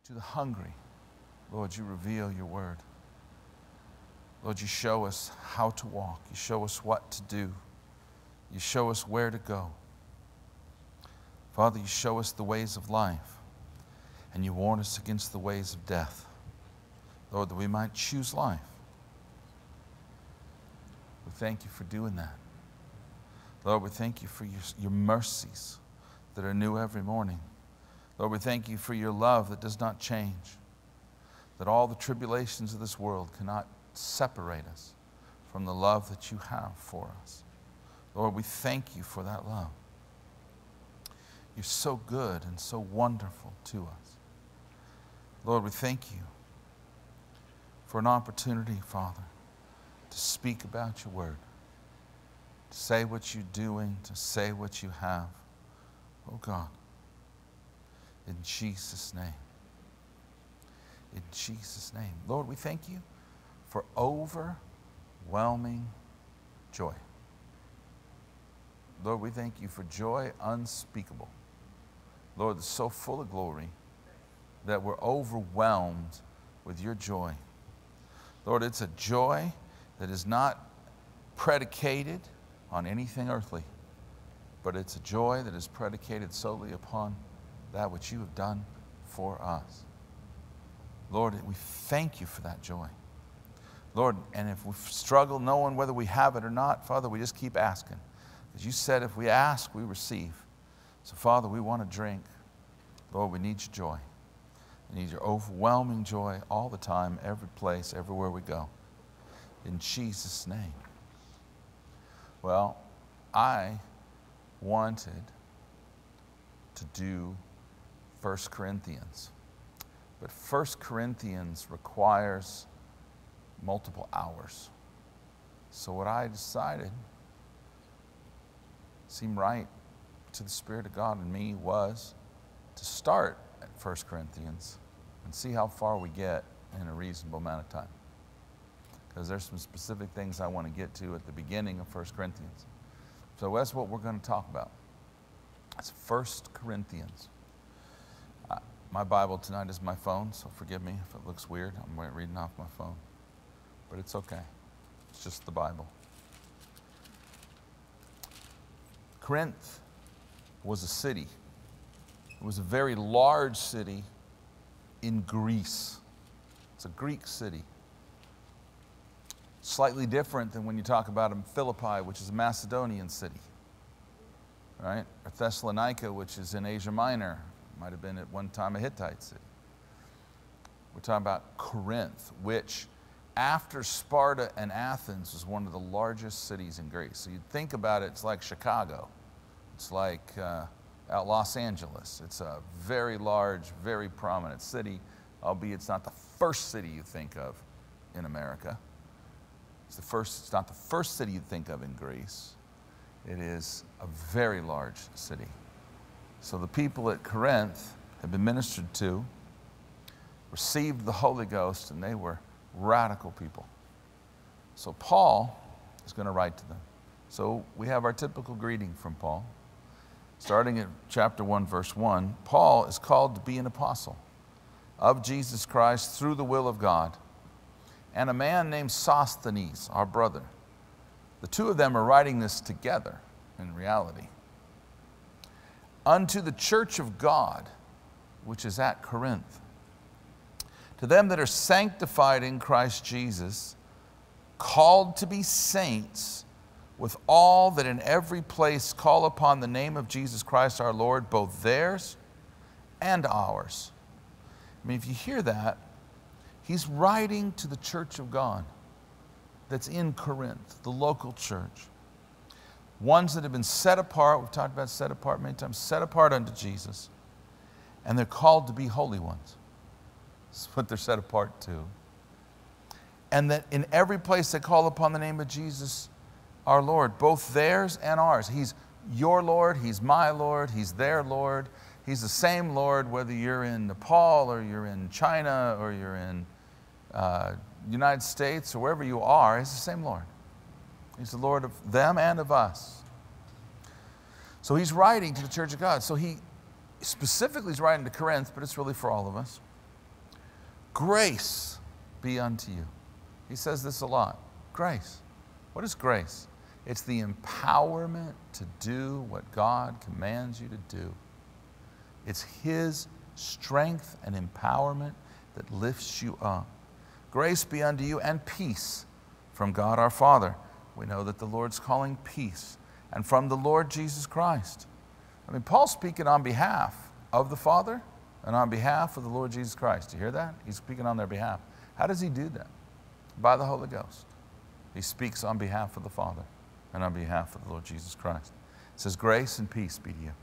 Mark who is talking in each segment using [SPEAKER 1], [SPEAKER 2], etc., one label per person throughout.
[SPEAKER 1] To the hungry, Lord, you reveal your word. Lord, you show us how to walk. You show us what to do. You show us where to go. Father, you show us the ways of life, and you warn us against the ways of death. Lord, that we might choose life. We thank you for doing that. Lord, we thank you for your mercies that are new every morning. Lord, we thank you for your love that does not change, that all the tribulations of this world cannot separate us from the love that you have for us. Lord, we thank you for that love. You're so good and so wonderful to us. Lord, we thank you for an opportunity, Father, to speak about your word, to say what you're doing, to say what you have. Oh God, in Jesus' name. In Jesus' name. Lord, we thank you for overwhelming joy. Lord, we thank you for joy unspeakable. Lord, it's so full of glory that we're overwhelmed with your joy. Lord, it's a joy that is not predicated on anything earthly, but it's a joy that is predicated solely upon that which you have done for us. Lord, we thank you for that joy. Lord, and if we struggle knowing whether we have it or not, Father, we just keep asking. As you said, if we ask, we receive. So, Father, we want to drink. Lord, we need your joy. We need your overwhelming joy all the time, every place, everywhere we go. In Jesus' name. Well, I wanted to do 1 Corinthians. But 1 Corinthians requires multiple hours. So what I decided seemed right to the Spirit of God in me was to start at 1 Corinthians and see how far we get in a reasonable amount of time. Because there's some specific things I want to get to at the beginning of 1 Corinthians. So that's what we're going to talk about. It's 1 Corinthians. My Bible tonight is my phone, so forgive me if it looks weird. I'm reading off my phone. But it's okay. It's just the Bible. Corinth was a city. It was a very large city in Greece. It's a Greek city. Slightly different than when you talk about Philippi, which is a Macedonian city, right? Or Thessalonica, which is in Asia Minor, might have been at one time a Hittite city. We're talking about Corinth, which after Sparta and Athens was one of the largest cities in Greece. So you'd think about it, it's like Chicago. It's like Los Angeles. It's a very large, very prominent city, albeit it's not the first city you think of in America. It's not the first city you'd think of in Greece. It is a very large city. So the people at Corinth had been ministered to, received the Holy Ghost, and they were radical people. So Paul is going to write to them. So we have our typical greeting from Paul. Starting at chapter 1, verse 1, Paul is called to be an apostle of Jesus Christ through the will of God, and a man named Sosthenes, our brother. The two of them are writing this together in reality. Unto the church of God, which is at Corinth, to them that are sanctified in Christ Jesus, called to be saints, with all that in every place call upon the name of Jesus Christ our Lord, both theirs and ours. I mean, if you hear that, he's writing to the church of God that's in Corinth, the local church. Ones that have been set apart, we've talked about set apart many times, set apart unto Jesus, and they're called to be holy ones. That's what they're set apart to. And that in every place they call upon the name of Jesus our Lord, both theirs and ours. He's your Lord, He's my Lord, He's their Lord. He's the same Lord whether you're in Nepal or you're in China or you're in United States or wherever you are. He's the same Lord. He's the Lord of them and of us. So he's writing to the church of God. So he specifically is writing to Corinth, but it's really for all of us. Grace be unto you. He says this a lot. Grace. What is grace? It's the empowerment to do what God commands you to do. It's His strength and empowerment that lifts you up. Grace be unto you and peace from God our Father. We know that the Lord's calling peace. And from the Lord Jesus Christ. I mean, Paul's speaking on behalf of the Father and on behalf of the Lord Jesus Christ. Do you hear that? He's speaking on their behalf. How does he do that? By the Holy Ghost. He speaks on behalf of the Father and on behalf of the Lord Jesus Christ. It says, grace and peace be to you.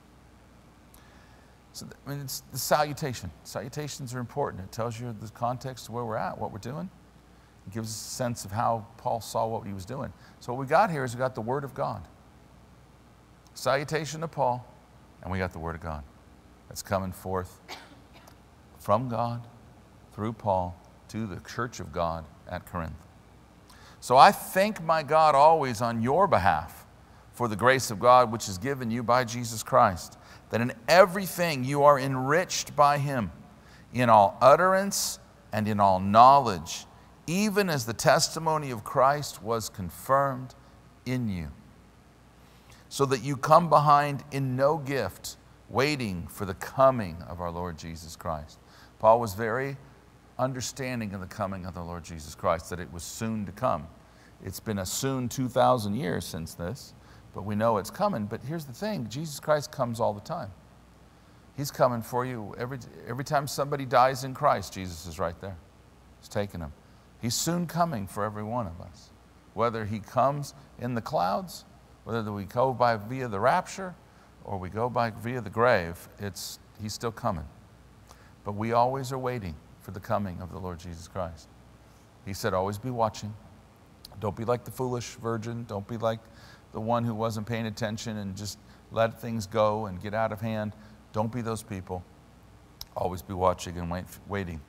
[SPEAKER 1] So, I mean, it's the salutation. Salutations are important. It tells you the context of where we're at, what we're doing. It gives us a sense of how Paul saw what he was doing. So what we got here is we got the Word of God. Salutation to Paul, and we got the Word of God. That's coming forth from God, through Paul, to the church of God at Corinth. So I thank my God always on your behalf for the grace of God which is given you by Jesus Christ, that in everything you are enriched by Him, in all utterance and in all knowledge, even as the testimony of Christ was confirmed in you, so that you come behind in no gift, waiting for the coming of our Lord Jesus Christ. Paul was very understanding of the coming of the Lord Jesus Christ, that it was soon to come. It's been a soon 2,000 years since this, but we know it's coming. But here's the thing, Jesus Christ comes all the time. He's coming for you. Every time somebody dies in Christ, Jesus is right there. He's taking them. He's soon coming for every one of us. Whether He comes in the clouds, whether we go by via the rapture, or we go by via the grave, He's still coming. But we always are waiting for the coming of the Lord Jesus Christ. He said, always be watching. Don't be like the foolish virgin. Don't be like the one who wasn't paying attention and just let things go and get out of hand. Don't be those people. Always be watching and waiting.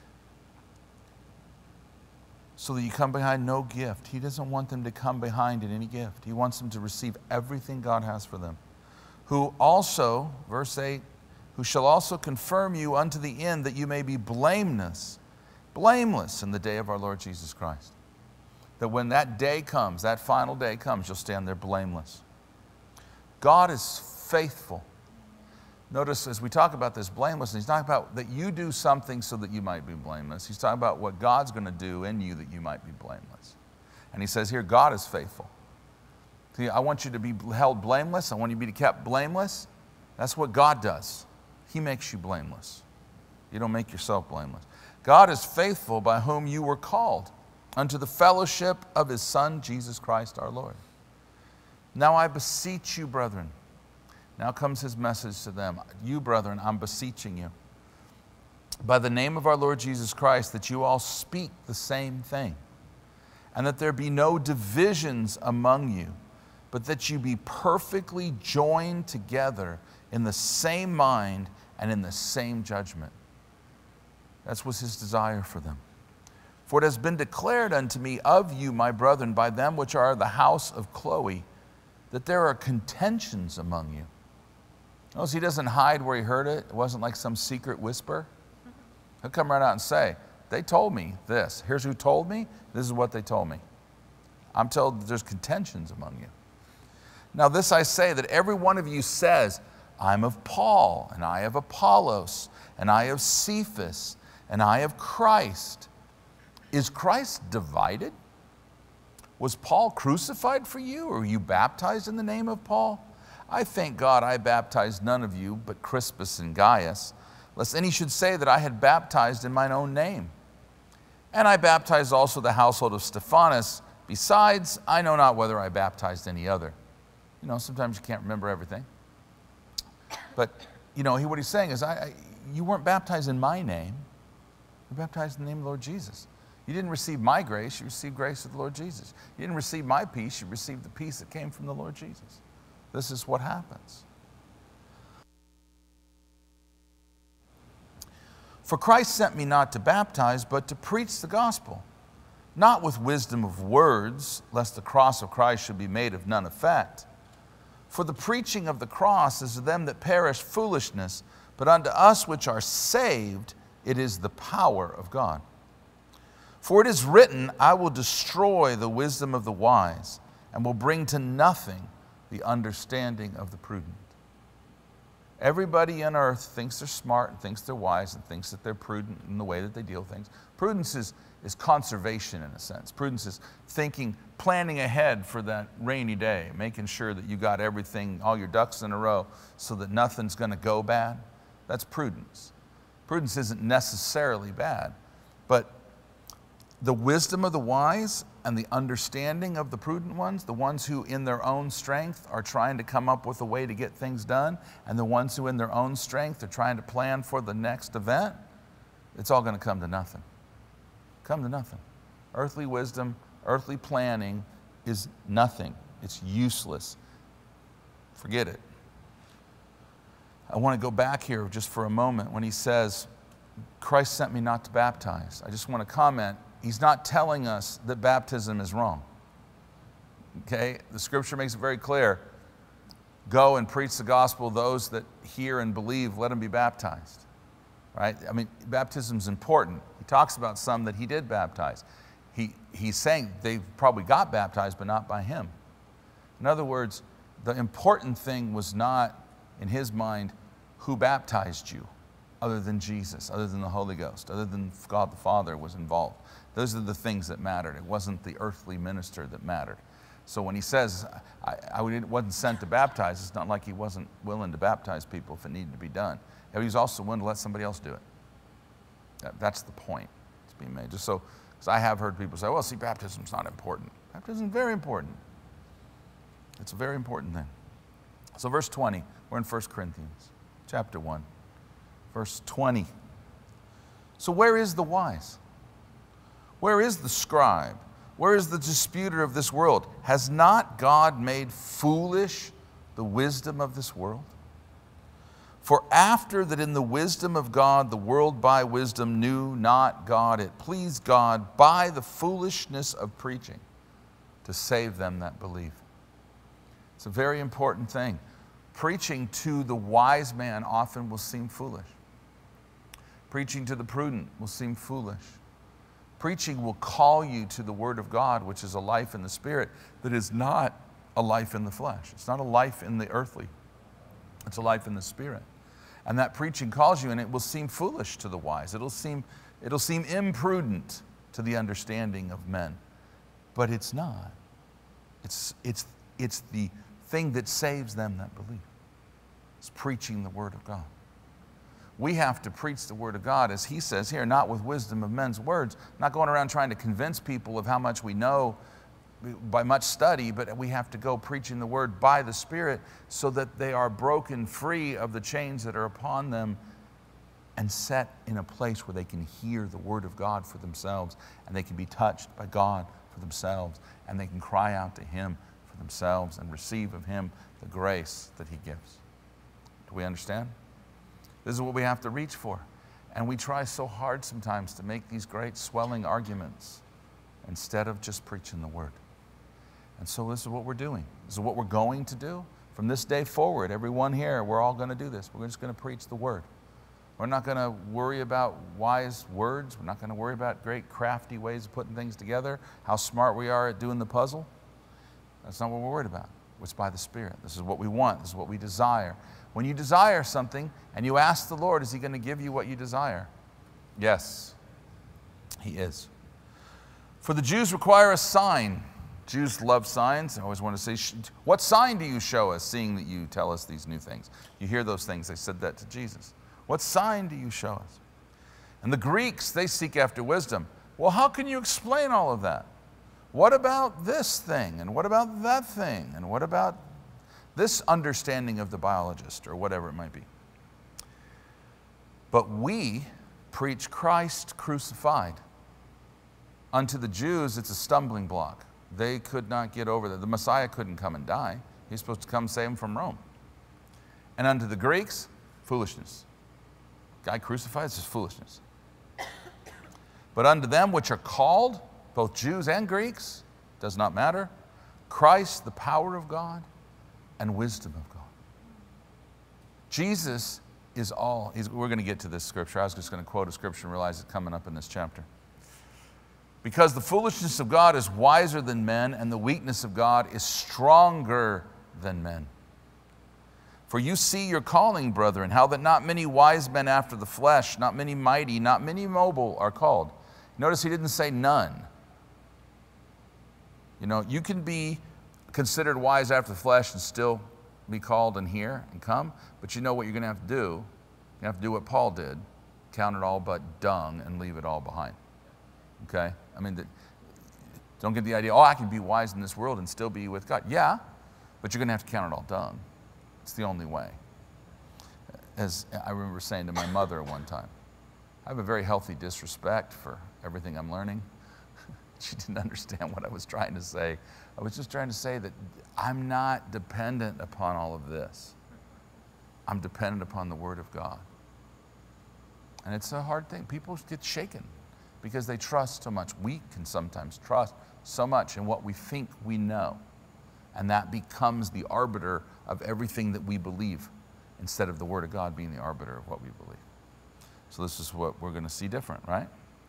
[SPEAKER 1] So that you come behind no gift. He doesn't want them to come behind in any gift. He wants them to receive everything God has for them. Who also, verse 8, who shall also confirm you unto the end, that you may be blameless in the day of our Lord Jesus Christ. That when that day comes, that final day comes, you'll stand there blameless. God is faithful. Notice as we talk about this blamelessness, He's talking about that you do something so that you might be blameless. He's talking about what God's going to do in you that you might be blameless. And He says here, God is faithful. See, I want you to be held blameless. I want you to be kept blameless. That's what God does. He makes you blameless. You don't make yourself blameless. God is faithful, by whom you were called unto the fellowship of His Son, Jesus Christ our Lord. Now I beseech you, brethren. Now comes His message to them. You, brethren, I'm beseeching you, by the name of our Lord Jesus Christ, that you all speak the same thing, and that there be no divisions among you, but that you be perfectly joined together in the same mind and in the same judgment. That was His desire for them. For it has been declared unto me of you, my brethren, by them which are the house of Chloe, that there are contentions among you. Notice He doesn't hide where He heard it. It wasn't like some secret whisper. He'll come right out and say, they told me this. Here's who told me. This is what they told me. I'm told that there's contentions among you. Now this I say, that every one of you says, I'm of Paul, and I of Apollos, and I of Cephas, and I of Christ. Is Christ divided? Was Paul crucified for you, or were you baptized in the name of Paul? I thank God I baptized none of you but Crispus and Gaius, lest any should say that I had baptized in mine own name. And I baptized also the household of Stephanas. Besides, I know not whether I baptized any other. You know, sometimes you can't remember everything. But, you know, what he's saying is, you weren't baptized in my name. You were baptized in the name of the Lord Jesus. You didn't receive my grace, you received grace of the Lord Jesus. You didn't receive my peace, you received the peace that came from the Lord Jesus. This is what happens. For Christ sent me not to baptize, but to preach the gospel, not with wisdom of words, lest the cross of Christ should be made of none effect. For the preaching of the cross is to them that perish foolishness, but unto us which are saved, It is the power of God. For it is written, I will destroy the wisdom of the wise and will bring to nothing the understanding of the prudent. Everybody on earth thinks they're smart and thinks they're wise and thinks that they're prudent in the way that they deal with things. Prudence is conservation in a sense. Prudence is thinking, planning ahead for that rainy day, making sure that you got everything, all your ducks in a row so that nothing's going to go bad. That's prudence. Prudence isn't necessarily bad, but the wisdom of the wise and the understanding of the prudent ones, the ones who in their own strength are trying to come up with a way to get things done, and the ones who in their own strength are trying to plan for the next event, it's all going to come to nothing. Come to nothing. Earthly wisdom, earthly planning is nothing. It's useless. Forget it. I want to go back here just for a moment when he says, Christ sent me not to baptize. I just want to comment. He's not telling us that baptism is wrong. Okay? The scripture makes it very clear. Go and preach the gospel. Those that hear and believe, let them be baptized. Right? I mean, baptism is important. He talks about some that he did baptize. He's saying they probably got baptized, but not by him. In other words, the important thing was not, in his mind, who baptized you, other than Jesus, other than the Holy Ghost, other than God the Father was involved. Those are the things that mattered. It wasn't the earthly minister that mattered. So when he says, I wasn't sent to baptize, it's not like he wasn't willing to baptize people if it needed to be done. He was also willing to let somebody else do it. That's the point that's being made. Just so, because I have heard people say, well, see, baptism's not important. Baptism is very important. It's a very important thing. So verse 20, we're in 1 Corinthians chapter 1, verse 20. So where is the wise? Where is the scribe? Where is the disputer of this world? Has not God made foolish the wisdom of this world? For after that in the wisdom of God, the world by wisdom knew not God, it pleased God by the foolishness of preaching to save them that believe. It's a very important thing. Preaching to the wise man often will seem foolish. Preaching to the prudent will seem foolish. Preaching will call you to the Word of God, which is a life in the Spirit that is not a life in the flesh. It's not a life in the earthly. It's a life in the Spirit. And that preaching calls you, and it will seem foolish to the wise. It'll seem imprudent to the understanding of men. But it's not. It's the thing that saves them that believe. It's preaching the Word of God. We have to preach the Word of God, as he says here, not with wisdom of men's words, not going around trying to convince people of how much we know by much study, but we have to go preaching the Word by the Spirit so that they are broken free of the chains that are upon them and set in a place where they can hear the Word of God for themselves, and they can be touched by God for themselves, and they can cry out to Him for themselves and receive of Him the grace that He gives. Do we understand? This is what we have to reach for. And we try so hard sometimes to make these great swelling arguments instead of just preaching the Word. And so this is what we're doing. This is what we're going to do. From this day forward, everyone here, we're all going to do this. We're just going to preach the Word. We're not going to worry about wise words. We're not going to worry about great crafty ways of putting things together, how smart we are at doing the puzzle. That's not what we're worried about. It's by the Spirit. This is what we want. This is what we desire. When you desire something and you ask the Lord, is He going to give you what you desire? Yes, He is. For the Jews require a sign. Jews love signs. I always want to say, what sign do you show us, seeing that you tell us these new things? You hear those things. They said that to Jesus. What sign do you show us? And the Greeks, they seek after wisdom. Well, how can you explain all of that? What about this thing? And what about that thing? And what about this understanding of the biologist, or whatever it might be? But we preach Christ crucified. Unto the Jews, it's a stumbling block. They could not get over that. The Messiah couldn't come and die. He's supposed to come save them from Rome. And unto the Greeks, foolishness. Guy crucified is foolishness. But unto them which are called, both Jews and Greeks, does not matter, Christ, the power of God and wisdom of God. Jesus is all, we're going to get to this scripture. I was just going to quote a scripture and realize it's coming up in this chapter. Because the foolishness of God is wiser than men, and the weakness of God is stronger than men. For you see your calling, brethren, how that not many wise men after the flesh, not many mighty, not many noble are called. Notice he didn't say none. You know, you can be considered wise after the flesh and still be called and hear and come, but you know what you're going to have to do? You have to do what Paul did, count it all but dung and leave it all behind. Okay? I mean, don't get the idea, oh, I can be wise in this world and still be with God. Yeah, but you're going to have to count it all dung. It's the only way. As I remember saying to my mother one time, I have a very healthy disrespect for everything I'm learning. She didn't understand what I was trying to say. I was just trying to say that I'm not dependent upon all of this. I'm dependent upon the Word of God. And it's a hard thing. People get shaken because they trust so much. We can sometimes trust so much in what we think we know. And that becomes the arbiter of everything that we believe, instead of the Word of God being the arbiter of what we believe. So this is what we're going to see different, right?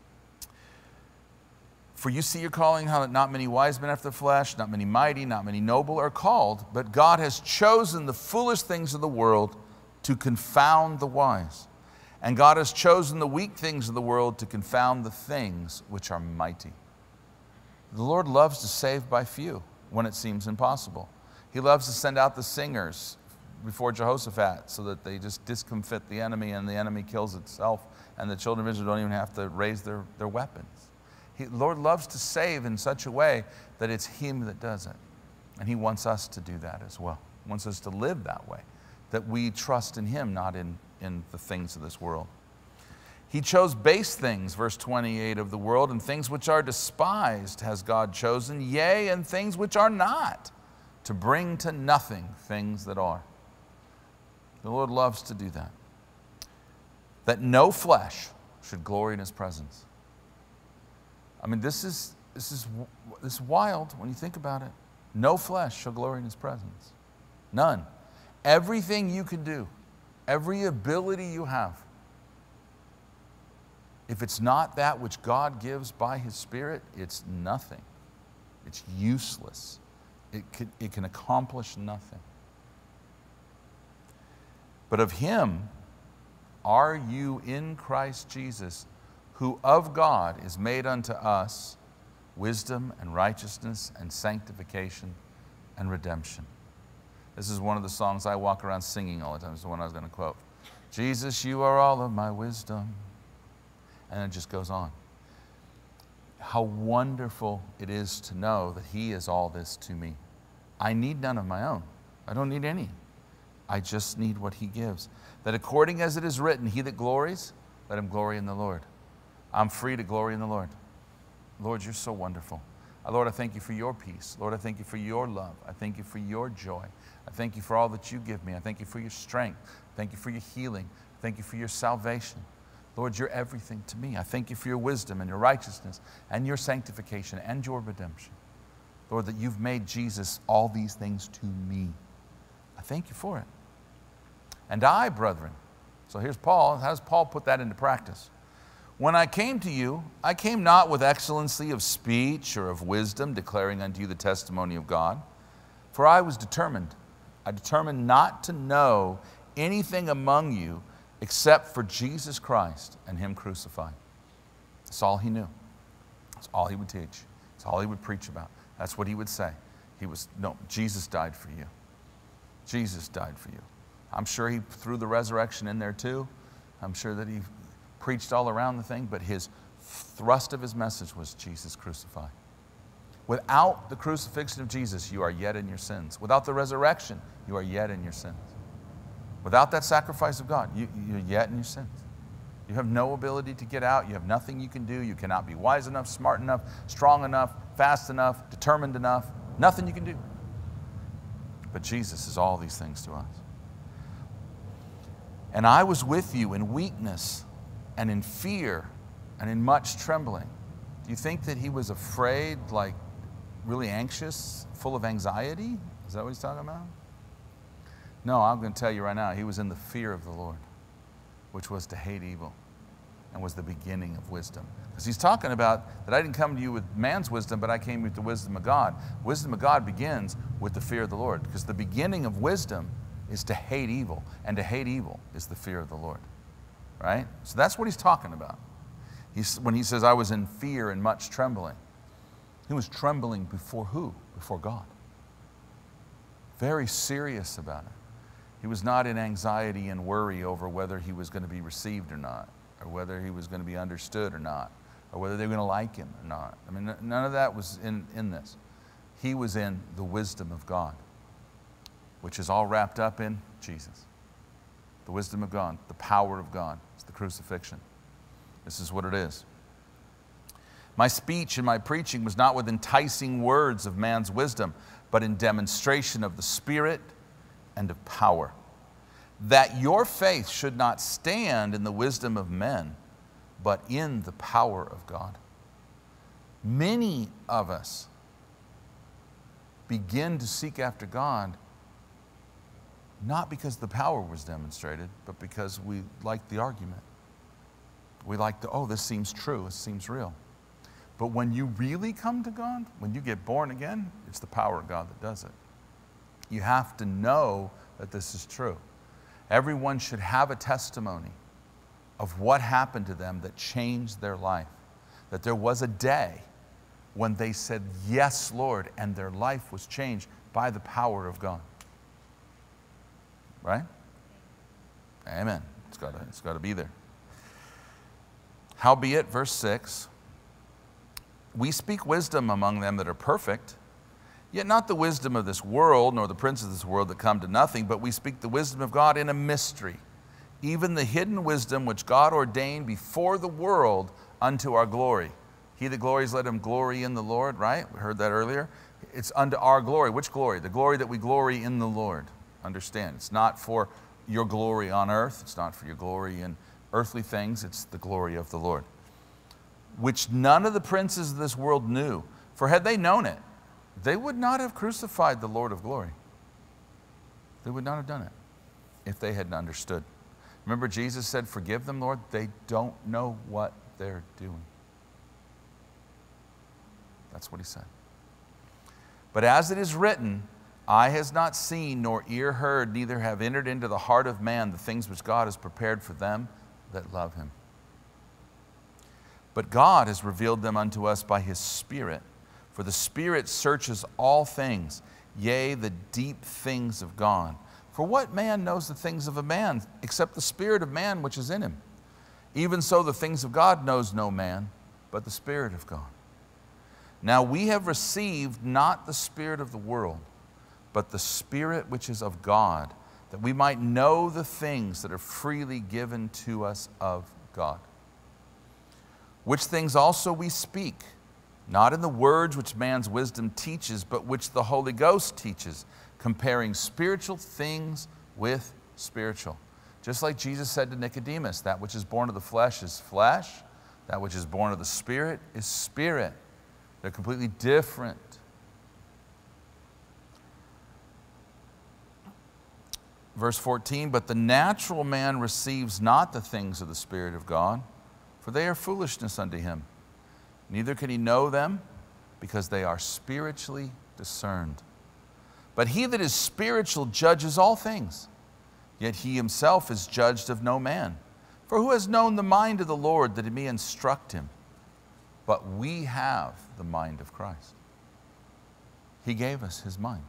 [SPEAKER 1] For you see your calling, how that not many wise men after the flesh, not many mighty, not many noble are called, but God has chosen the foolish things of the world to confound the wise. And God has chosen the weak things of the world to confound the things which are mighty. The Lord loves to save by few when it seems impossible. He loves to send out the singers before Jehoshaphat so that they just discomfit the enemy and the enemy kills itself and the children of Israel don't even have to raise their weapons. The Lord loves to save in such a way that it's Him that does it. And He wants us to do that as well. He wants us to live that way, that we trust in Him, not in the things of this world. He chose base things, verse 28, of the world, and things which are despised has God chosen, yea, and things which are not, to bring to nothing things that are. The Lord loves to do that. That no flesh should glory in His presence. I mean, this is wild when you think about it. No flesh shall glory in His presence. None. Everything you can do, every ability you have, if it's not that which God gives by His Spirit, it's nothing. It's useless. It can accomplish nothing. But of Him are you in Christ Jesus, who of God is made unto us wisdom and righteousness and sanctification and redemption. This is one of the songs I walk around singing all the time. This is the one I was going to quote. Jesus, you are all of my wisdom. And it just goes on. How wonderful it is to know that He is all this to me. I need none of my own. I don't need any. I just need what He gives. That according as it is written, he that glories, let him glory in the Lord. I'm free to glory in the Lord. Lord, you're so wonderful. Lord, I thank you for your peace. Lord, I thank you for your love. I thank you for your joy. I thank you for all that you give me. I thank you for your strength. I thank you for your healing. I thank you for your salvation. Lord, you're everything to me. I thank you for your wisdom and your righteousness and your sanctification and your redemption. Lord, that you've made Jesus all these things to me. I thank you for it. And I, brethren, so here's Paul. How does Paul put that into practice? When I came to you, I came not with excellency of speech or of wisdom, declaring unto you the testimony of God. For I was determined. I determined not to know anything among you except for Jesus Christ and Him crucified. That's all he knew. That's all he would teach. That's all he would preach about. That's what he would say. No, Jesus died for you. Jesus died for you. I'm sure he threw the resurrection in there too. I'm sure that he preached all around the thing, but his thrust of his message was Jesus crucified. Without the crucifixion of Jesus, you are yet in your sins. Without the resurrection, you are yet in your sins. Without that sacrifice of God, you're yet in your sins. You have no ability to get out. You have nothing you can do. You cannot be wise enough, smart enough, strong enough, fast enough, determined enough. Nothing you can do. But Jesus is all these things to us. And I was with you in weakness and in fear and in much trembling. Do you think that he was afraid, like really anxious, full of anxiety? Is that what he's talking about? No, I'm going to tell you right now, he was in the fear of the Lord. which was to hate evil and was the beginning of wisdom. Because he's talking about that I didn't come to you with man's wisdom, but I came with the wisdom of God. Wisdom of God begins with the fear of the Lord, because the beginning of wisdom is to hate evil, and to hate evil is the fear of the Lord, right? So that's what he's talking about. When he says, I was in fear and much trembling, he was trembling before who? Before God. Very serious about it. He was not in anxiety and worry over whether he was going to be received or not, or whether he was going to be understood or not, or whether they were going to like him or not. I mean, none of that was in this. He was in the wisdom of God, which is all wrapped up in Jesus. The wisdom of God, the power of God. It's the crucifixion. This is what it is. My speech and my preaching was not with enticing words of man's wisdom, but in demonstration of the Spirit and of power, that your faith should not stand in the wisdom of men, but in the power of God. Many of us begin to seek after God not because the power was demonstrated, but because we like the argument. We like oh, this seems true, this seems real. But when you really come to God, when you get born again, it's the power of God that does it. You have to know that this is true. Everyone should have a testimony of what happened to them that changed their life. That there was a day when they said, yes, Lord, and their life was changed by the power of God. Right? Amen. It's got to be there. Howbeit, verse 6, we speak wisdom among them that are perfect, yet not the wisdom of this world, nor the princes of this world that come to nothing, but we speak the wisdom of God in a mystery, even the hidden wisdom which God ordained before the world unto our glory. He that glories, let him glory in the Lord, right? We heard that earlier. It's unto our glory. Which glory? The glory that we glory in the Lord. Understand, it's not for your glory on earth. It's not for your glory in earthly things. It's the glory of the Lord, which none of the princes of this world knew. For had they known it, they would not have crucified the Lord of glory. They would not have done it if they hadn't understood. Remember, Jesus said, forgive them, Lord. They don't know what they're doing. That's what he said. But as it is written, eye has not seen, nor ear heard, neither have entered into the heart of man the things which God has prepared for them that love him. But God has revealed them unto us by his Spirit. For the Spirit searches all things, yea, the deep things of God. For what man knows the things of a man, except the spirit of man which is in him? Even so the things of God knows no man, but the Spirit of God. Now we have received not the spirit of the world, but the Spirit which is of God, that we might know the things that are freely given to us of God. Which things also we speak, not in the words which man's wisdom teaches, but which the Holy Ghost teaches, comparing spiritual things with spiritual. Just like Jesus said to Nicodemus, that which is born of the flesh is flesh, that which is born of the Spirit is spirit. They're completely different. Verse 14, but the natural man receives not the things of the Spirit of God, for they are foolishness unto him. Neither can he know them, because they are spiritually discerned. But he that is spiritual judges all things, yet he himself is judged of no man. For who has known the mind of the Lord, that he may instruct him? But we have the mind of Christ. He gave us his mind.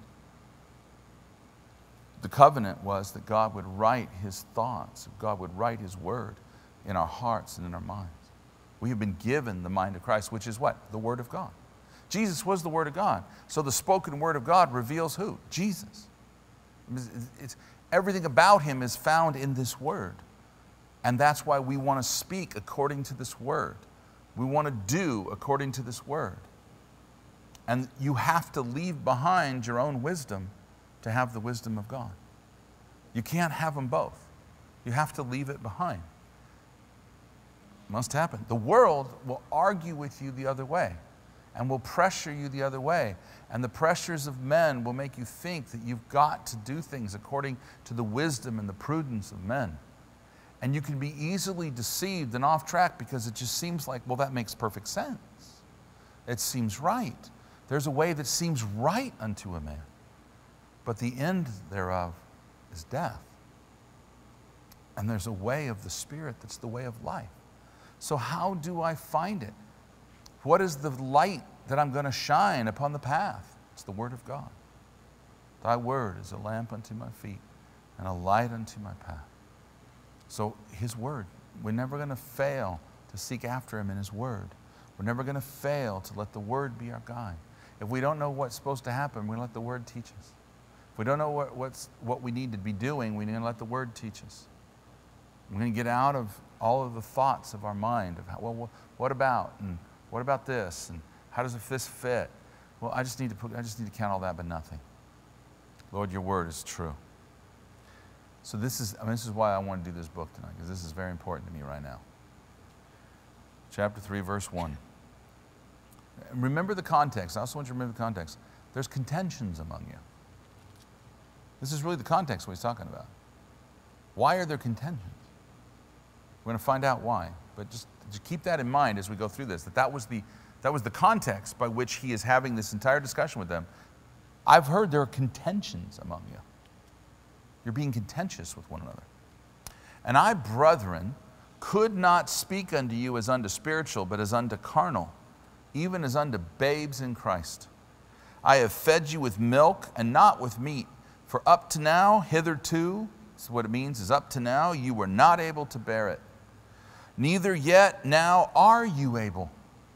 [SPEAKER 1] The covenant was that God would write his thoughts, God would write his word in our hearts and in our minds. We have been given the mind of Christ, which is what? The Word of God. Jesus was the Word of God. So the spoken Word of God reveals who? Jesus. Everything about him is found in this Word. And that's why we want to speak according to this Word. We want to do according to this Word. And you have to leave behind your own wisdom to have the wisdom of God. You can't have them both. You have to leave it behind. It must happen. The world will argue with you the other way and will pressure you the other way. And the pressures of men will make you think that you've got to do things according to the wisdom and the prudence of men. And you can be easily deceived and off track because it just seems like, well, that makes perfect sense. It seems right. There's a way that seems right unto a man, but the end thereof is death. And there's a way of the Spirit that's the way of life. So how do I find it? What is the light that I'm going to shine upon the path? It's the Word of God. Thy word is a lamp unto my feet and a light unto my path. So His Word, we're never going to fail to seek after Him in His Word. We're never going to fail to let the Word be our guide. If we don't know what's supposed to happen, we let the Word teach us. If we don't know what we need to be doing, we need to let the Word teach us. We're going to get out of all of the thoughts of our mind of, well, what about, and what about this, and how does this fit? Well, I just need to count all that, but nothing. Lord, your word is true. So this is why I want to do this book tonight, because this is very important to me right now. Chapter 3, verse 1. Remember the context. I also want you to remember the context. There's contentions among you. This is really the context what he's talking about. Why are there contentions? We're going to find out why. But just keep that in mind as we go through this, that was the context by which he is having this entire discussion with them. I've heard there are contentions among you. You're being contentious with one another. And I, brethren, could not speak unto you as unto spiritual, but as unto carnal, even as unto babes in Christ. I have fed you with milk and not with meat, for up to now, hitherto, so what it means is up to now, you were not able to bear it. Neither yet now are you able.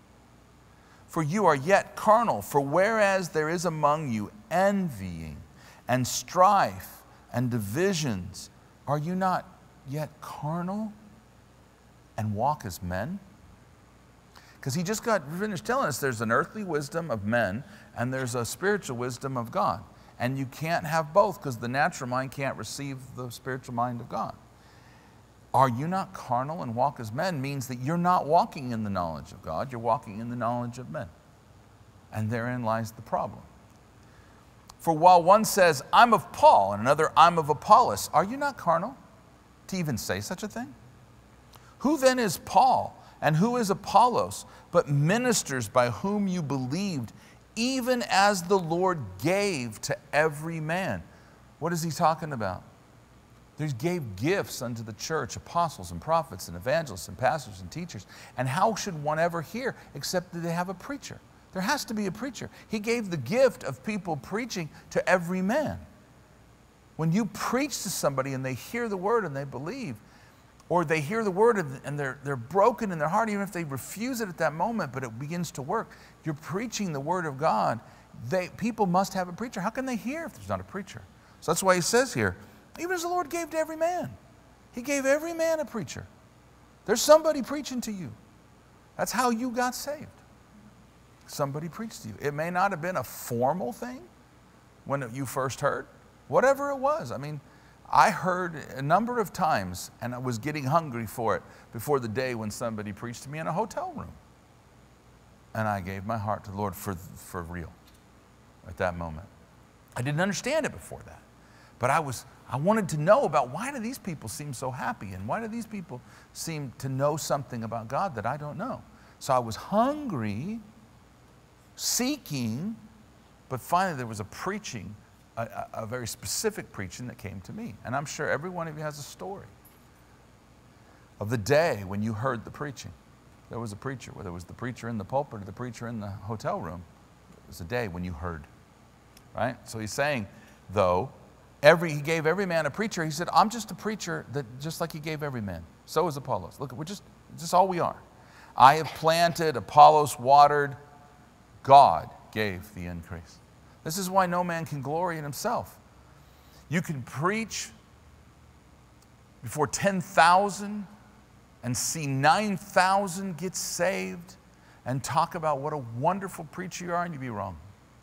[SPEAKER 1] For you are yet carnal, for whereas there is among you envying and strife and divisions, are you not yet carnal and walk as men? Because he just got finished telling us there's an earthly wisdom of men and there's a spiritual wisdom of God. And you can't have both because the natural mind can't receive the spiritual mind of God. Are you not carnal and walk as men means that you're not walking in the knowledge of God, you're walking in the knowledge of men. And therein lies the problem. For while one says, I'm of Paul, and another, I'm of Apollos, are you not carnal to even say such a thing? Who then is Paul, and who is Apollos, but ministers by whom you believed, even as the Lord gave to every man? What is he talking about? He gave gifts unto the church, apostles and prophets and evangelists and pastors and teachers. And how should one ever hear except that they have a preacher? There has to be a preacher. He gave the gift of people preaching to every man. When you preach to somebody and they hear the word and they believe, or they hear the word and they're broken in their heart, even if they refuse it at that moment, but it begins to work. You're preaching the word of God. People must have a preacher. How can they hear if there's not a preacher? So that's why he says here, even as the Lord gave to every man. He gave every man a preacher. There's somebody preaching to you. That's how you got saved. Somebody preached to you. It may not have been a formal thing when you first heard. Whatever it was. I mean, I heard a number of times, and I was getting hungry for it before the day when somebody preached to me in a hotel room. And I gave my heart to the Lord for real at that moment. I didn't understand it before that. But I wanted to know about why do these people seem so happy, and why do these people seem to know something about God that I don't know. So I was hungry, seeking, but finally there was a preaching, a very specific preaching that came to me. And I'm sure every one of you has a story of the day when you heard the preaching. There was a preacher, whether it was the preacher in the pulpit or the preacher in the hotel room. It was a day when you heard, right? So he's saying, though, he gave every man a preacher. He said, I'm just a preacher that just like he gave every man. So is Apollos. Look, we're just all we are. I have planted, Apollos watered, God gave the increase. This is why no man can glory in himself. You can preach before 10,000 and see 9,000 get saved and talk about what a wonderful preacher you are, and you'd be wrong.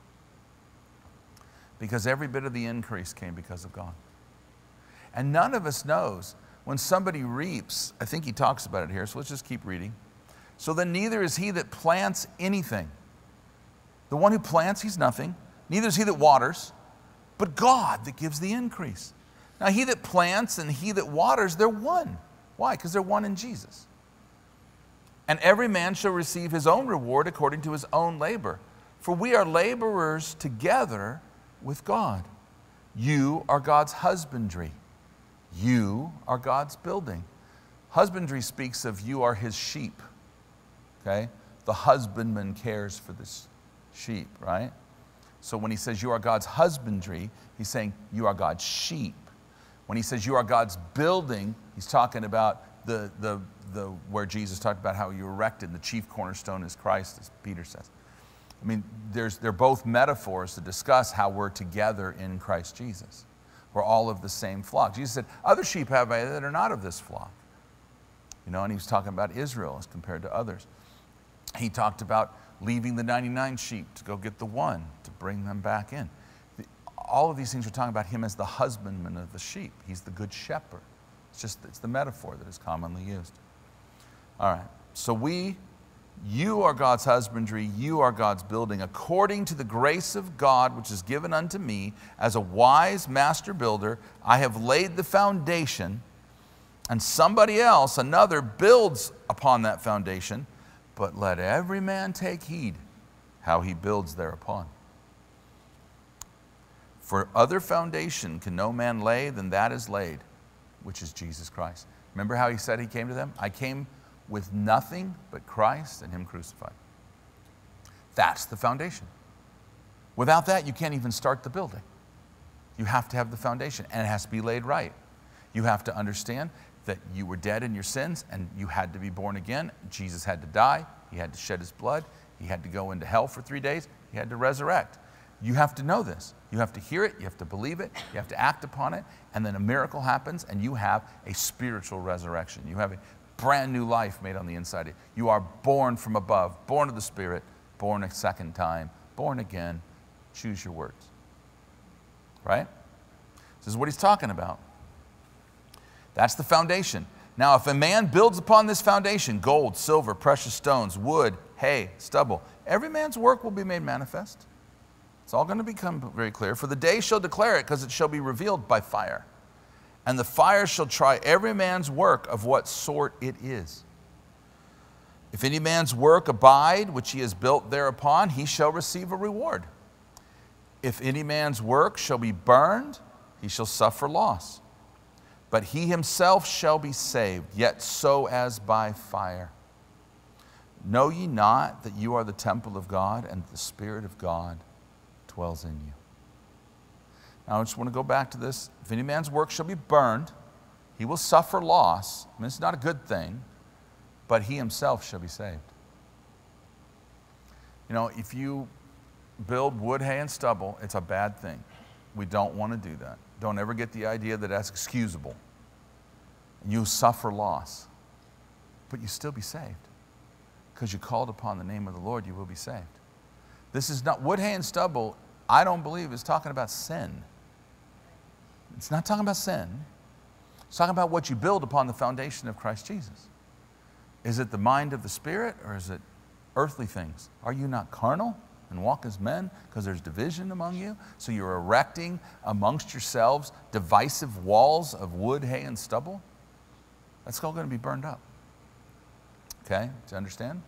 [SPEAKER 1] Because every bit of the increase came because of God. And none of us knows when somebody reaps, I think he talks about it here, so let's just keep reading. So then neither is he that plants anything. The one who plants, he's nothing. Neither is he that waters, but God that gives the increase. Now he that plants and he that waters, they're one. Why? Because they're one in Jesus. And every man shall receive his own reward according to his own labor. For we are laborers together with God. You are God's husbandry. You are God's building. Husbandry speaks of you are his sheep. Okay? The husbandman cares for this sheep, right? So when he says you are God's husbandry, he's saying you are God's sheep. When he says you are God's building, he's talking about where Jesus talked about how you erected, the chief cornerstone is Christ, as Peter says. I mean, they're both metaphors to discuss how we're together in Christ Jesus. We're all of the same flock. Jesus said, other sheep have I that are not of this flock. You know, and he was talking about Israel as compared to others. He talked about leaving the 99 sheep to go get the one, to bring them back in. All of these things are talking about him as the husbandman of the sheep. He's the good shepherd. It's the metaphor that is commonly used. All right, so you are God's husbandry, you are God's building, according to the grace of God which is given unto me as a wise master builder. I have laid the foundation, and somebody else, another, builds upon that foundation. But let every man take heed how he builds thereupon. For other foundation can no man lay than that is laid, which is Jesus Christ. Remember how he said he came to them? I came with nothing but Christ and him crucified. That's the foundation. Without that, you can't even start the building. You have to have the foundation, and it has to be laid right. You have to understand that you were dead in your sins and you had to be born again. Jesus had to die. He had to shed his blood. He had to go into hell for 3 days. He had to resurrect. You have to know this. You have to hear it. You have to believe it. You have to act upon it. And then a miracle happens and you have a spiritual resurrection. You have a brand new life made on the inside of you. You are born from above, born of the Spirit, born a second time, born again. Choose your words. Right? This is what he's talking about. That's the foundation. Now, if a man builds upon this foundation, gold, silver, precious stones, wood, hay, stubble, every man's work will be made manifest. It's all going to become very clear. For the day shall declare it, because it shall be revealed by fire. And the fire shall try every man's work of what sort it is. If any man's work abide, which he has built thereupon, he shall receive a reward. If any man's work shall be burned, he shall suffer loss. But he himself shall be saved, yet so as by fire. Know ye not that you are the temple of God, and the Spirit of God dwells in you? Now I just want to go back to this. If any man's work shall be burned, he will suffer loss. I mean, it's not a good thing, but he himself shall be saved. You know, if you build wood, hay, and stubble, it's a bad thing. We don't want to do that. Don't ever get the idea that that's excusable. You suffer loss, but you still be saved. Because you called upon the name of the Lord, you will be saved. This is not, wood, hay, and stubble, I don't believe is talking about sin. It's not talking about sin. It's talking about what you build upon the foundation of Christ Jesus. Is it the mind of the Spirit, or is it earthly things? Are you not carnal and walk as men? Because there's division among you. So you're erecting amongst yourselves divisive walls of wood, hay, and stubble. That's all going to be burned up. Okay, do you understand?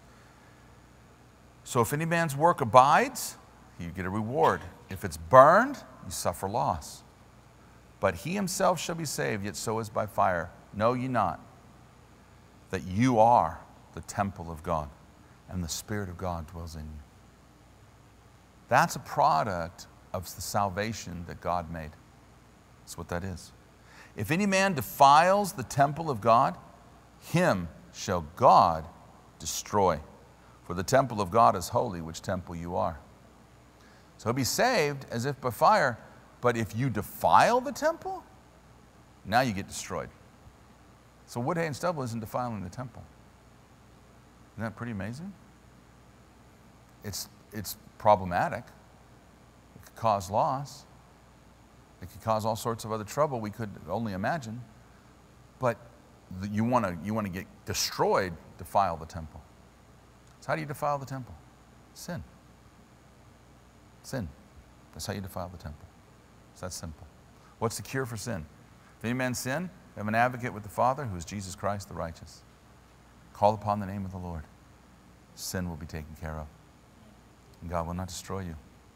[SPEAKER 1] So if any man's work abides, you get a reward. If it's burned, you suffer loss. But he himself shall be saved, yet so is by fire. Know ye not that you are the temple of God, and the Spirit of God dwells in you? That's a product of the salvation that God made. That's what that is. If any man defiles the temple of God, him shall God destroy. For the temple of God is holy, which temple you are. So he'll be saved as if by fire, but if you defile the temple, now you get destroyed. So wood, hay, and stubble isn't defiling the temple. Isn't that pretty amazing? It's problematic. It could cause loss. It could cause all sorts of other trouble we could only imagine. But you want to get destroyed, defile the temple. So how do you defile the temple? Sin. Sin. That's how you defile the temple. It's that simple. What's the cure for sin? If any man sin, have an advocate with the Father, who is Jesus Christ the righteous. Call upon the name of the Lord. Sin will be taken care of. And God will not destroy you.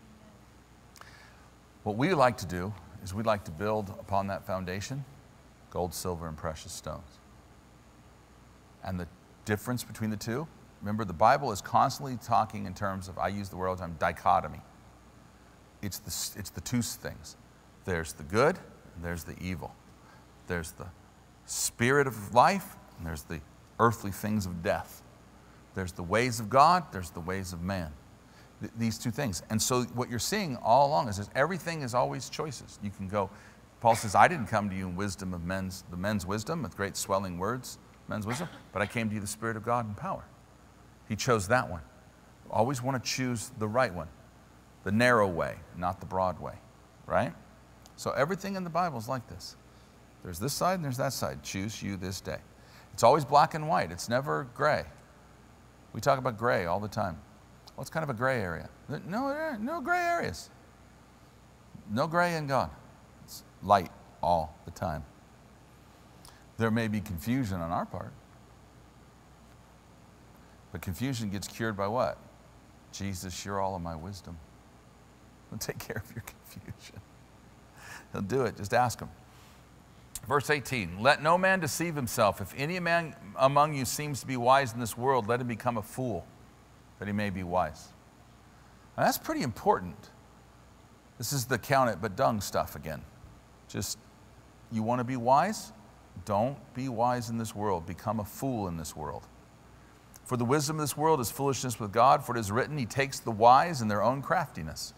[SPEAKER 1] What we like to do is we'd like to build upon that foundation gold, silver, and precious stones. And the difference between the two, remember, the Bible is constantly talking in terms of, I use the word all the time, dichotomy. It's the two things. There's the good, and there's the evil. There's the spirit of life, and there's the earthly things of death. There's the ways of God, there's the ways of man. These two things. And so what you're seeing all along is everything is always choices. You can go, Paul says, I didn't come to you in wisdom of the men's wisdom, with great swelling words, men's wisdom, but I came to you the Spirit of God in power. He chose that one. Always want to choose the right one, the narrow way, not the broad way, right? So everything in the Bible is like this. There's this side and there's that side. Choose you this day. It's always black and white. It's never gray. We talk about gray all the time. Well, it's kind of a gray area. No gray areas. No gray in God. It's light all the time. There may be confusion on our part. But confusion gets cured by what? Jesus, you're all of my wisdom. He'll take care of your confusion. He'll do it. Just ask him. Verse 18, let no man deceive himself. If any man among you seems to be wise in this world, let him become a fool, that he may be wise. Now, that's pretty important. This is the count it but dung stuff again. Just, you want to be wise? Don't be wise in this world. Become a fool in this world. For the wisdom of this world is foolishness with God, for it is written, he takes the wise in their own craftiness.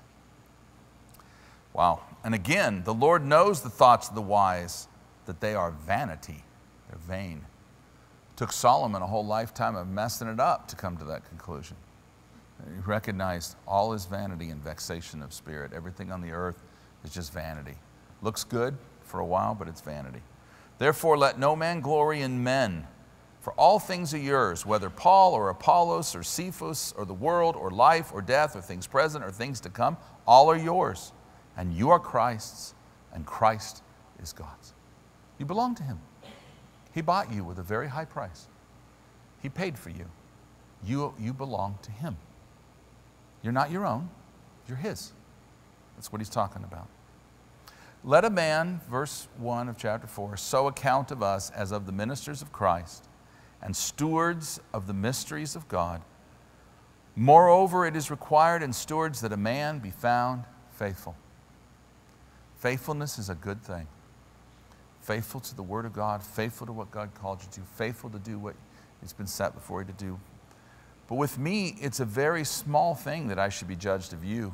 [SPEAKER 1] Wow. And again, the Lord knows the thoughts of the wise, that they are vanity. They're vain. It took Solomon a whole lifetime of messing it up to come to that conclusion. He recognized all is vanity and vexation of spirit. Everything on the earth is just vanity. Looks good for a while, but it's vanity. Therefore, let no man glory in men, for all things are yours, whether Paul or Apollos or Cephas or the world or life or death or things present or things to come, all are yours. And you are Christ's, and Christ is God's. You belong to him. He bought you with a very high price. He paid for you. You belong to him. You're not your own. You're his. That's what he's talking about. Let a man, verse 1 of chapter 4, so account of us as of the ministers of Christ and stewards of the mysteries of God. Moreover, it is required in stewards that a man be found faithful. Faithfulness is a good thing. Faithful to the Word of God, faithful to what God called you to, faithful to do what it's been set before you to do. But with me, it's a very small thing that I should be judged of you.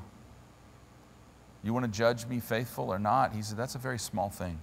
[SPEAKER 1] You want to judge me faithful or not? He said, that's a very small thing.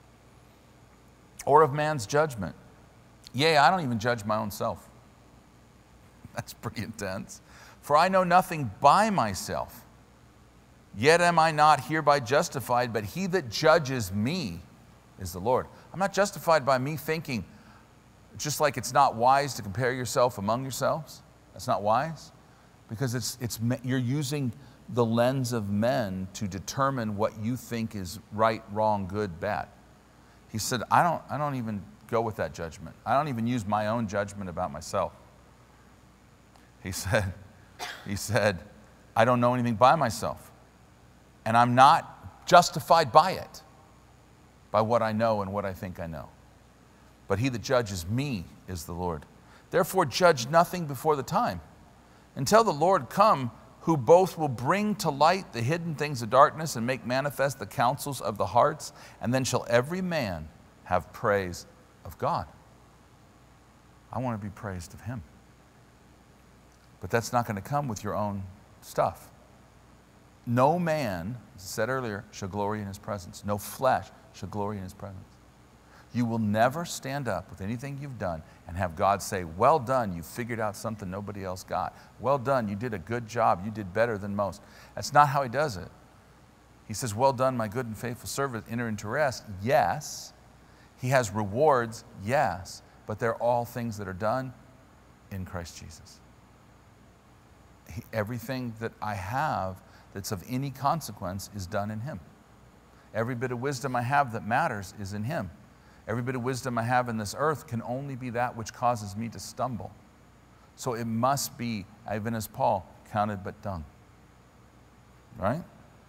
[SPEAKER 1] Or of man's judgment. Yea, I don't even judge my own self. That's pretty intense. For I know nothing by myself. Yet am I not hereby justified, but he that judges me is the Lord. I'm not justified by me thinking, just like it's not wise to compare yourself among yourselves. That's not wise. Because you're using the lens of men to determine what you think is right, wrong, good, bad. He said, I don't even go with that judgment. I don't even use my own judgment about myself. He said, I don't know anything by myself. And I'm not justified by it, by what I know and what I think I know. But he that judges me is the Lord. Therefore judge nothing before the time, until the Lord come, who both will bring to light the hidden things of darkness and make manifest the counsels of the hearts, and then shall every man have praise of God. I want to be praised of him. But that's not going to come with your own stuff. No man, as I said earlier, shall glory in his presence. No flesh shall glory in his presence. You will never stand up with anything you've done and have God say, well done, you figured out something nobody else got. Well done, you did a good job, you did better than most. That's not how he does it. He says, well done, my good and faithful servant, enter into rest. Yes. He has rewards, yes, but they're all things that are done in Christ Jesus. Everything that I have that's of any consequence is done in him. Every bit of wisdom I have that matters is in him. Every bit of wisdom I have in this earth can only be that which causes me to stumble. So it must be, even as Paul, counted but dung. Right?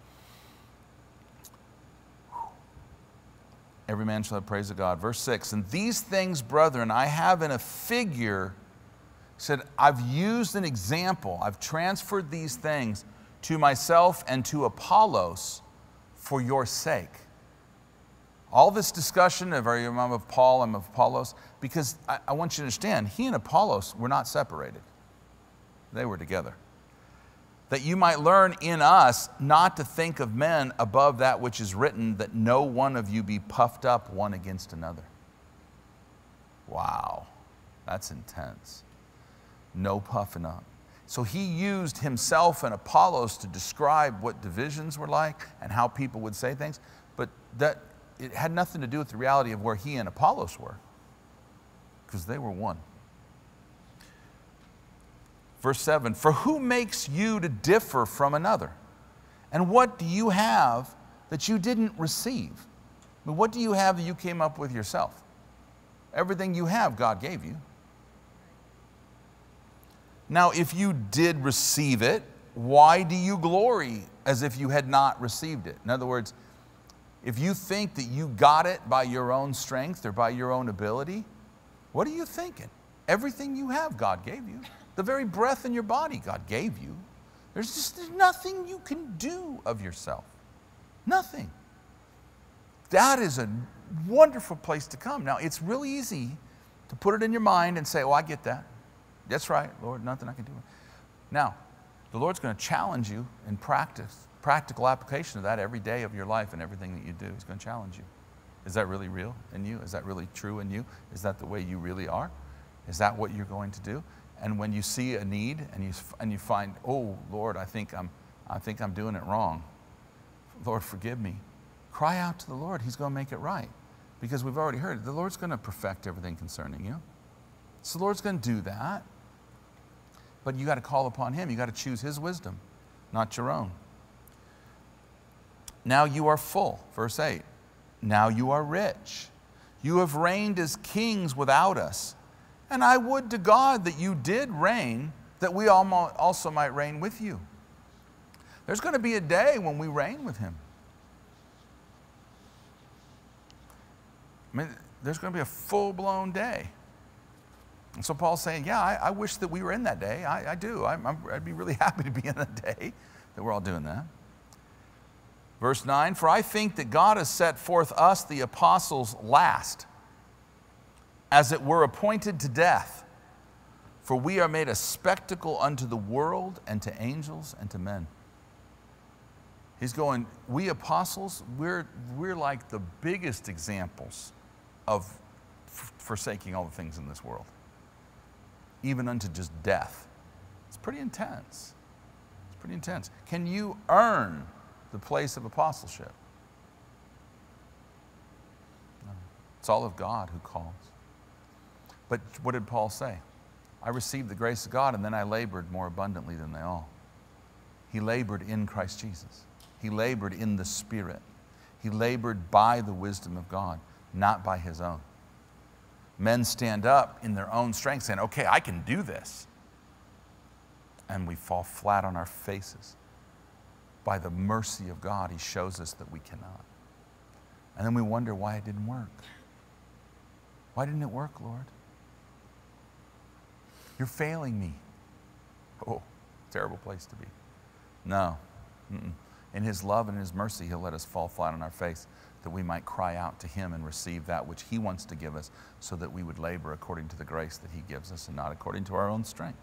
[SPEAKER 1] Every man shall have praise of God. Verse 6, and these things, brethren, I have in a figure, said, I've used an example. I've transferred these things to myself and to Apollos for your sake. All this discussion of, are you of Paul, I'm of Apollos, because I want you to understand, he and Apollos were not separated. They were together. That you might learn in us not to think of men above that which is written, that no one of you be puffed up one against another. Wow, that's intense. No puffing up. So he used himself and Apollos to describe what divisions were like and how people would say things, but that it had nothing to do with the reality of where he and Apollos were, because they were one. Verse 7, for who makes you to differ from another? And what do you have that you didn't receive? I mean, what do you have that you came up with yourself? Everything you have, God gave you. Now, if you did receive it, why do you glory as if you had not received it? In other words, if you think that you got it by your own strength or by your own ability, what are you thinking? Everything you have, God gave you. The very breath in your body, God gave you. There's nothing you can do of yourself. Nothing. That is a wonderful place to come. Now, it's really easy to put it in your mind and say, oh, I get that. That's right, Lord, nothing I can do. Now, the Lord's going to challenge you in practical application of that every day of your life and everything that you do. He's going to challenge you. Is that really real in you? Is that really true in you? Is that the way you really are? Is that what you're going to do? And when you see a need and you find, oh, Lord, I think I'm doing it wrong. Lord, forgive me. Cry out to the Lord. He's going to make it right. Because we've already heard it. The Lord's going to perfect everything concerning you. So the Lord's going to do that. But you got to call upon Him. You got to choose His wisdom, not your own. Now you are full. Verse 8. Now you are rich. You have reigned as kings without us. And I would to God that you did reign, that we also might reign with you. There's going to be a day when we reign with Him. I mean, there's going to be a full-blown day. And so Paul's saying, yeah, I wish that we were in that day. I do. I'd be really happy to be in that day, that we're all doing that. Verse 9, for I think that God has set forth us, the apostles, last, as it were appointed to death. For we are made a spectacle unto the world and to angels and to men. He's going, we apostles, we're like the biggest examples of forsaking all the things in this world. Even unto just death. It's pretty intense. It's pretty intense. Can you earn the place of apostleship? No. It's all of God who calls. But what did Paul say? I received the grace of God and then I labored more abundantly than they all. He labored in Christ Jesus. He labored in the Spirit. He labored by the wisdom of God, not by his own. Men stand up in their own strength saying, okay, I can do this. And we fall flat on our faces. By the mercy of God, He shows us that we cannot. And then we wonder why it didn't work. Why didn't it work, Lord? You're failing me. Oh, terrible place to be. No. In His love and His mercy, He'll let us fall flat on our face, that we might cry out to Him and receive that which He wants to give us, so that we would labor according to the grace that He gives us and not according to our own strength.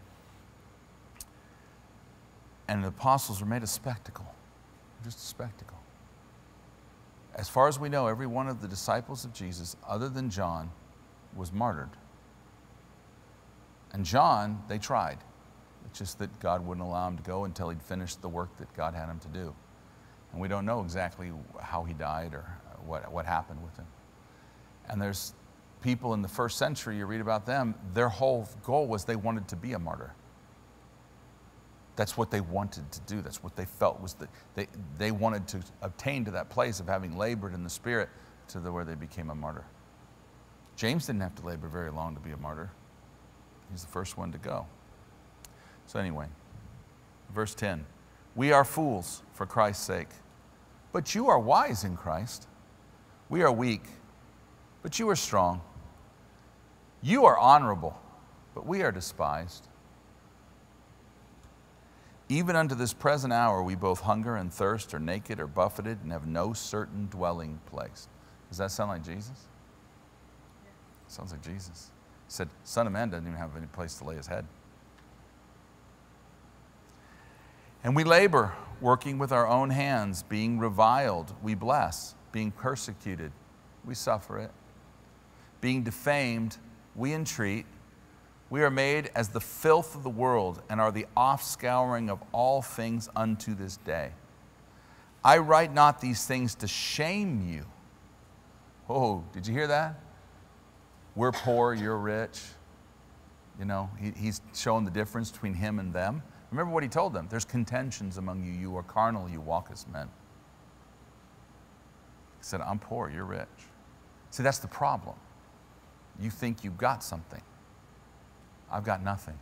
[SPEAKER 1] And the apostles were made a spectacle, just a spectacle. As far as we know, every one of the disciples of Jesus, other than John, was martyred. And John, they tried. It's just that God wouldn't allow him to go until he'd finished the work that God had him to do. And we don't know exactly how he died or what happened with him. And there's people in the first century, you read about them, their whole goal was they wanted to be a martyr. That's what they wanted to do. That's what they felt was that they wanted to obtain to that place of having labored in the Spirit to where they became a martyr. James didn't have to labor very long to be a martyr. He's the first one to go. So anyway, verse 10. We are fools for Christ's sake, but you are wise in Christ. We are weak, but you are strong. You are honorable, but we are despised. Even unto this present hour we both hunger and thirst, are naked or buffeted, and have no certain dwelling place. Does that sound like Jesus? Sounds like Jesus. He said, Son of Man doesn't even have any place to lay his head. And we labor, working with our own hands, being reviled, we bless, being persecuted, we suffer it, being defamed, we entreat. We are made as the filth of the world, and are the offscouring of all things unto this day. I write not these things to shame you. Oh, did you hear that? We're poor, you're rich. You know, he's showing the difference between him and them. Remember what he told them. There's contentions among you. You are carnal, you walk as men. He said, I'm poor, you're rich. See, that's the problem. You think you've got something. I've got nothing.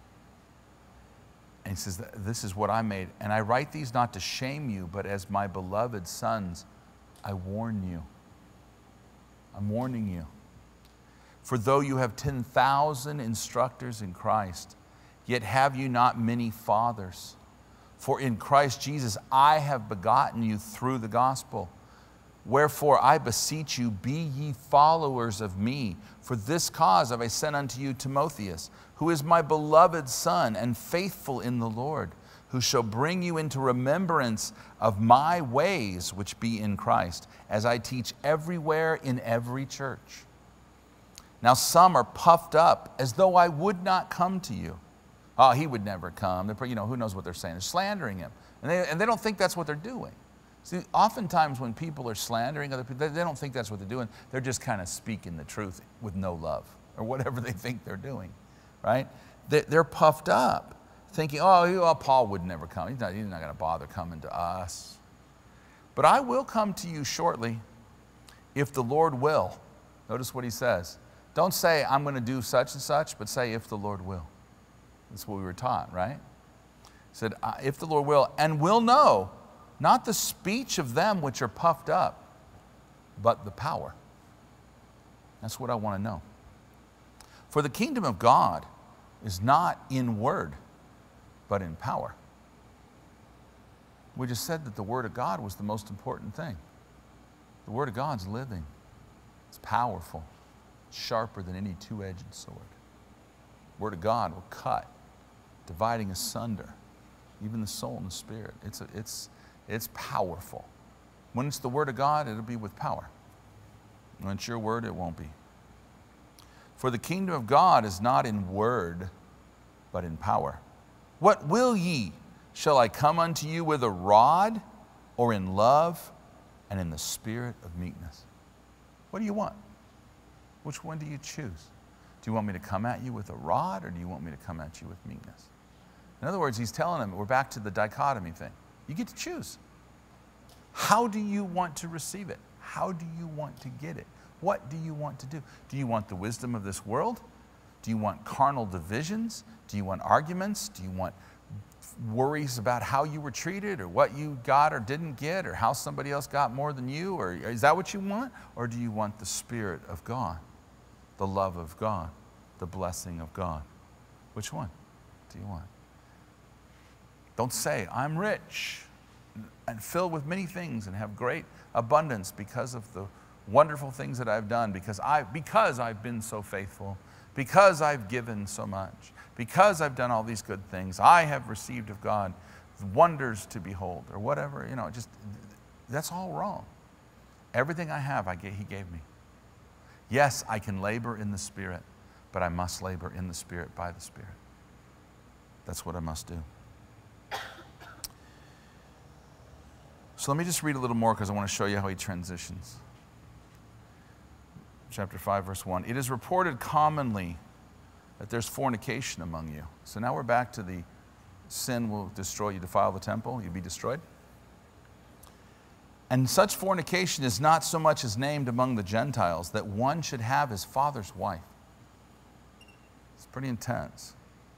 [SPEAKER 1] And he says, this is what I made. And I write these not to shame you, but as my beloved sons, I warn you. I'm warning you. For though you have 10,000 instructors in Christ, yet have you not many fathers. For in Christ Jesus I have begotten you through the gospel. Wherefore I beseech you, be ye followers of me. For this cause have I sent unto you Timotheus, who is my beloved son and faithful in the Lord, who shall bring you into remembrance of my ways which be in Christ, as I teach everywhere in every church. Now some are puffed up as though I would not come to you. Oh, he would never come. You know, who knows what they're saying? They're slandering him. And they don't think that's what they're doing. See, oftentimes when people are slandering other people, they don't think that's what they're doing. They're just kind of speaking the truth with no love, or whatever they think they're doing, right? They're puffed up, thinking, oh, Paul would never come. He's not going to bother coming to us. But I will come to you shortly, if the Lord will. Notice what he says. Don't say, I'm going to do such and such, but say, if the Lord will. That's what we were taught, right? He said, if the Lord will, and will know, not the speech of them which are puffed up, but the power. That's what I want to know. For the kingdom of God is not in word, but in power. We just said that the word of God was the most important thing. The word of God's living. It's powerful. It's sharper than any two-edged sword. The word of God will cut, dividing asunder, even the soul and the spirit. It's powerful. When it's the word of God, it'll be with power. When it's your word, it won't be. For the kingdom of God is not in word, but in power. What will ye? Shall I come unto you with a rod, or in love, and in the spirit of meekness? What do you want? Which one do you choose? Do you want me to come at you with a rod, or do you want me to come at you with meekness? In other words, he's telling them, we're back to the dichotomy thing. You get to choose. How do you want to receive it? How do you want to get it? What do you want to do? Do you want the wisdom of this world? Do you want carnal divisions? Do you want arguments? Do you want worries about how you were treated, or what you got or didn't get, or how somebody else got more than you? Or is that what you want? Or do you want the Spirit of God, the love of God, the blessing of God? Which one do you want? Don't say, I'm rich and filled with many things and have great abundance because of the wonderful things that I've done, because I've been so faithful, because I've given so much, because I've done all these good things, I have received of God wonders to behold, or whatever. You know, just, that's all wrong. Everything I have, He gave me. Yes, I can labor in the Spirit, but I must labor in the Spirit by the Spirit. That's what I must do. So let me just read a little more, because I want to show you how he transitions. Chapter 5, verse 1. It is reported commonly that there's fornication among you. So now we're back to the sin will destroy you, defile the temple, you'll be destroyed. And such fornication is not so much as named among the Gentiles, that one should have his father's wife. It's pretty intense.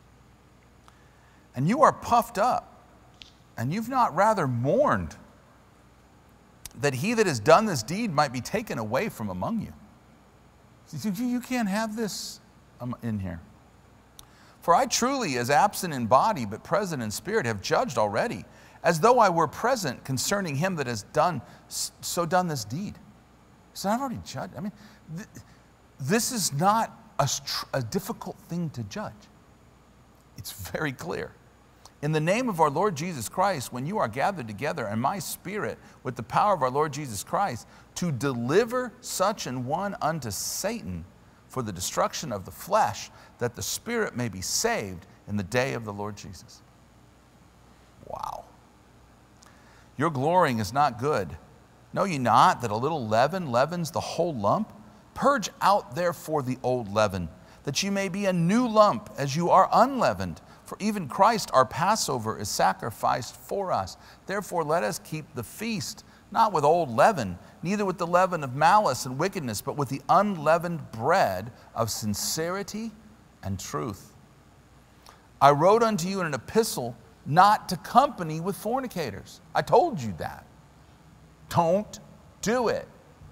[SPEAKER 1] And you are puffed up, and you've not rather mourned that he that has done this deed might be taken away from among you. You can't have this in here. For I truly, as absent in body, but present in spirit, have judged already, as though I were present concerning him that has done this deed. So I've already judged. I mean, this is not a difficult thing to judge. It's very clear. In the name of our Lord Jesus Christ, when you are gathered together, and my spirit, with the power of our Lord Jesus Christ, to deliver such an one unto Satan for the destruction of the flesh, that the spirit may be saved in the day of the Lord Jesus. Wow. Your glorying is not good. Know ye not that a little leaven leavens the whole lump? Purge out therefore the old leaven, that ye may be a new lump, as you are unleavened. For even Christ our Passover is sacrificed for us. Therefore let us keep the feast, not with old leaven, neither with the leaven of malice and wickedness, but with the unleavened bread of sincerity and truth. I wrote unto you in an epistle not to company with fornicators. I told you that. Don't do it.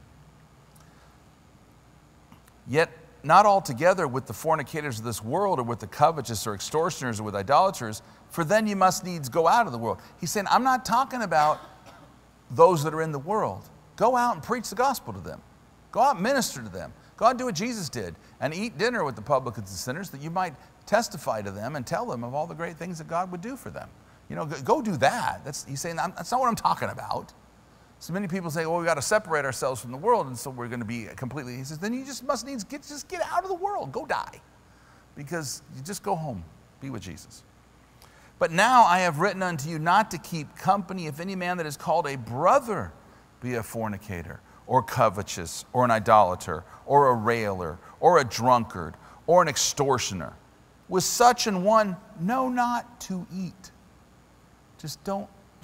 [SPEAKER 1] Yet not altogether with the fornicators of this world, or with the covetous, or extortioners, or with idolaters, for then you must needs go out of the world. He's saying, I'm not talking about those that are in the world. Go out and preach the gospel to them. Go out and minister to them. Go out and do what Jesus did, and eat dinner with the publicans and sinners, that you might testify to them and tell them of all the great things that God would do for them. You know, go do that. He's saying, that's not what I'm talking about. So many people say, well, we've got to separate ourselves from the world, and so we're going to be completely, he says, then you just must needs get out of the world. Go die. Because you just go home. Be with Jesus. But now I have written unto you not to keep company if any man that is called a brother be a fornicator, or covetous, or an idolater, or a railer, or a drunkard, or an extortioner. With such an one, know not to eat. Just don't.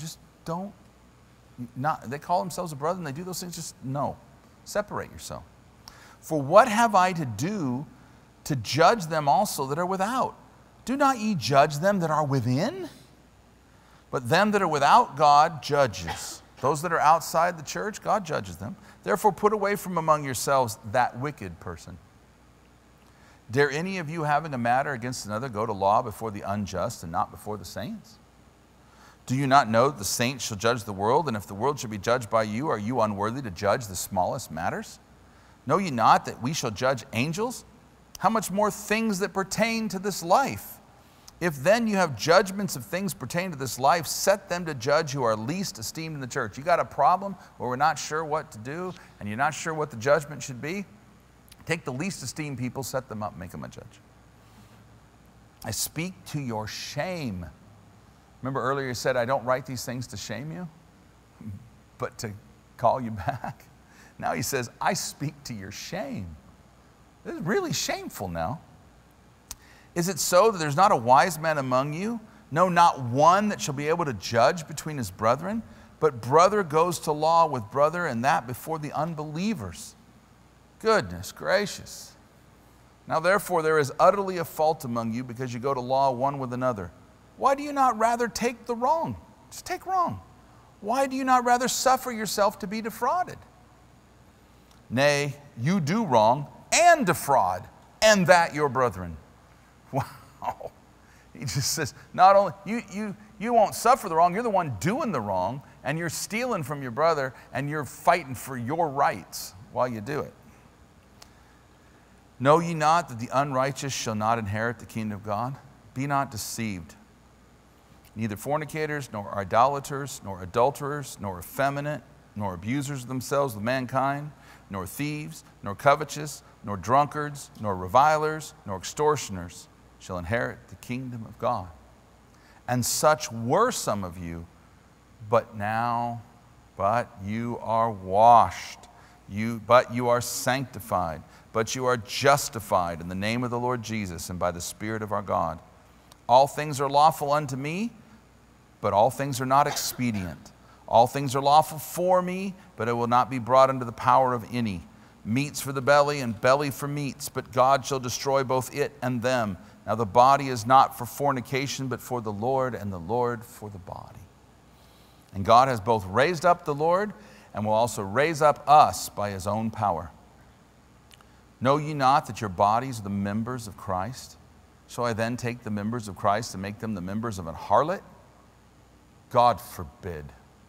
[SPEAKER 1] They call themselves a brother and they do those things, just no. Separate yourself. For what have I to do to judge them also that are without? Do not ye judge them that are within? But them that are without, God judges. Those that are outside the church, God judges them. Therefore put away from among yourselves that wicked person. Dare any of you, having a matter against another, go to law before the unjust and not before the saints? Do you not know that the saints shall judge the world? And if the world shall be judged by you, are you unworthy to judge the smallest matters? Know ye not that we shall judge angels? How much more things that pertain to this life? If then you have judgments of things pertaining to this life, set them to judge who are least esteemed in the church. You got a problem where we're not sure what to do, and you're not sure what the judgment should be? Take the least esteemed people, set them up, make them a judge. I speak to your shame. Remember earlier he said, I don't write these things to shame you, but to call you back. Now he says, I speak to your shame. This is really shameful now. Is it so that there's not a wise man among you? No, not one that shall be able to judge between his brethren? But brother goes to law with brother, and that before the unbelievers. Goodness gracious. Now therefore there is utterly a fault among you, because you go to law one with another. Why do you not rather take the wrong? Just take wrong. Why do you not rather suffer yourself to be defrauded? Nay, you do wrong and defraud, and that your brethren. Wow. He just says, not only, you won't suffer the wrong, you're the one doing the wrong, and you're stealing from your brother, and you're fighting for your rights while you do it. Know ye not that the unrighteous shall not inherit the kingdom of God? Be not deceived. Neither fornicators, nor idolaters, nor adulterers, nor effeminate, nor abusers of themselves with mankind, nor thieves, nor covetous, nor drunkards, nor revilers, nor extortioners shall inherit the kingdom of God. And such were some of you, but you are washed, but you are sanctified, but you are justified in the name of the Lord Jesus and by the Spirit of our God. All things are lawful unto me, but all things are not expedient. All things are lawful for me, but it will not be brought under the power of any. Meats for the belly and belly for meats, but God shall destroy both it and them. Now the body is not for fornication, but for the Lord, and the Lord for the body. And God has both raised up the Lord and will also raise up us by his own power. Know ye not that your bodies are the members of Christ? Shall I then take the members of Christ and make them the members of an harlot? God forbid.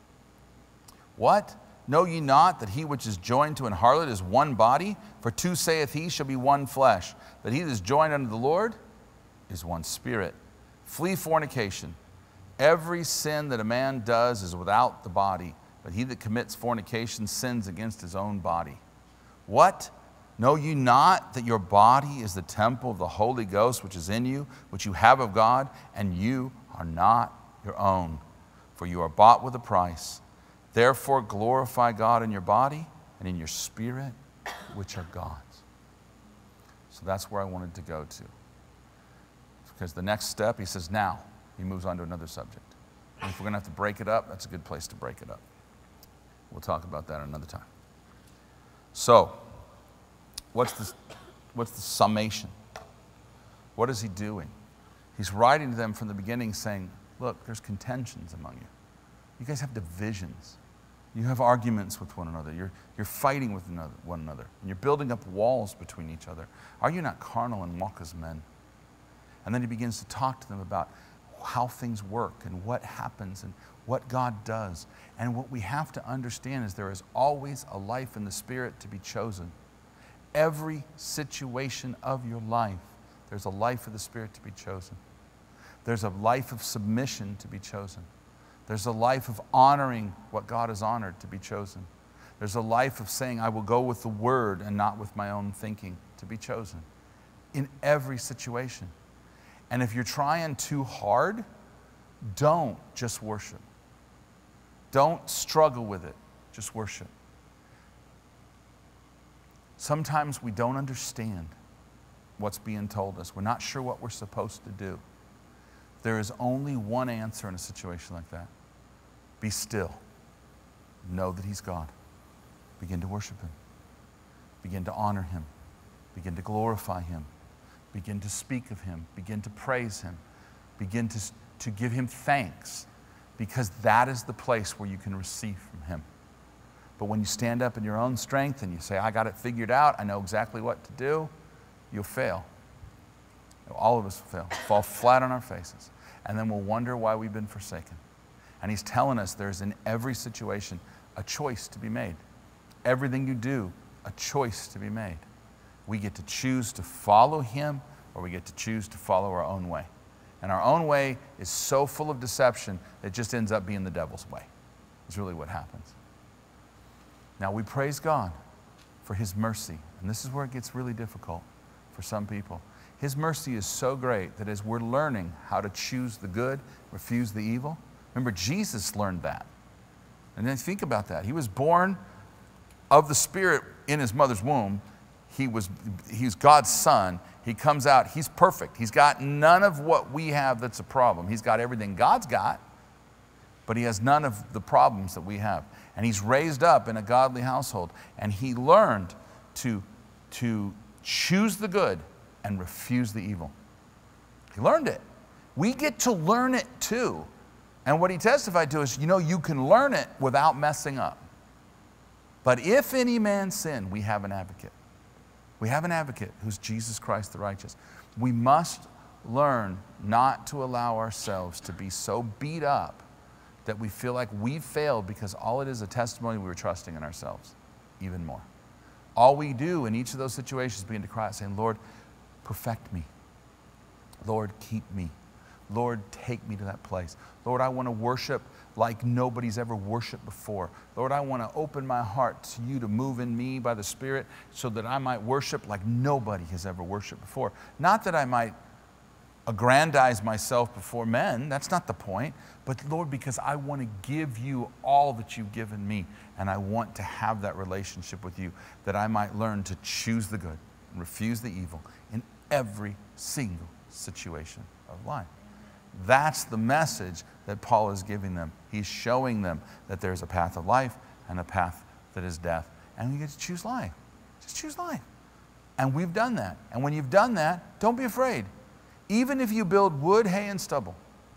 [SPEAKER 1] What? Know ye not that he which is joined to an harlot is one body? For two, saith he, shall be one flesh. But he that is joined unto the Lord is one spirit. Flee fornication. Every sin that a man does is without the body, but he that commits fornication sins against his own body. What? Know you not that your body is the temple of the Holy Ghost which is in you, which you have of God, and you are not your own, for you are bought with a price. Therefore glorify God in your body and in your spirit, which are God's. So that's where I wanted to go to. Because the next step, he says, now. He moves on to another subject. And if we're going to have to break it up, that's a good place to break it up. We'll talk about that another time. So, what's the summation? What is he doing? He's writing to them from the beginning saying, look, there's contentions among you. You guys have divisions. You have arguments with one another. You're fighting with one another. And you're building up walls between each other. Are you not carnal and walk as men? And then he begins to talk to them about how things work and what happens and what God does. And what we have to understand is there is always a life in the Spirit to be chosen. Every situation of your life, there's a life of the Spirit to be chosen. There's a life of submission to be chosen. There's a life of honoring what God has honored to be chosen. There's a life of saying, I will go with the Word and not with my own thinking to be chosen. In every situation. And if you're trying too hard, don't just worship. Don't struggle with it. Just worship. Sometimes we don't understand what's being told us. We're not sure what we're supposed to do. There is only one answer in a situation like that. Be still. Know that he's God. Begin to worship him. Begin to honor him. Begin to glorify him. Begin to speak of him. Begin to praise him. Begin to give him thanks, because that is the place where you can receive from him. But when you stand up in your own strength and you say, I got it figured out, I know exactly what to do, you'll fail. All of us will fail, fall flat on our faces. And then we'll wonder why we've been forsaken. And he's telling us there's in every situation a choice to be made. Everything you do, a choice to be made. We get to choose to follow him, or we get to choose to follow our own way. And our own way is so full of deception that it just ends up being the devil's way. It's really what happens. Now we praise God for his mercy. And this is where it gets really difficult for some people. His mercy is so great that as we're learning how to choose the good, refuse the evil. Remember, Jesus learned that. And then think about that. He was born of the Spirit in his mother's womb. He's God's son. He comes out, he's perfect. He's got none of what we have that's a problem. He's got everything God's got, but he has none of the problems that we have. And he's raised up in a godly household, and he learned to choose the good and refuse the evil. He learned it. We get to learn it too. And what he testified to is, you can learn it without messing up. But if any man sin, we have an advocate. We have an advocate who's Jesus Christ the righteous. We must learn not to allow ourselves to be so beat up that we feel like we've failed, because all it is a testimony we were trusting in ourselves even more. All we do in each of those situations is begin to cry out saying, Lord, perfect me. Lord, keep me. Lord, take me to that place. Lord, I want to worship like nobody's ever worshiped before. Lord, I want to open my heart to you to move in me by the Spirit so that I might worship like nobody has ever worshiped before. Not that I might aggrandize myself before men. That's not the point. But Lord, because I want to give you all that you've given me, and I want to have that relationship with you, that I might learn to choose the good and refuse the evil in every single situation of life. That's the message that Paul is giving them. He's showing them that there's a path of life and a path that is death. And you get to choose life. Just choose life. And we've done that. And when you've done that, don't be afraid. Even if you build wood, hay, and stubble,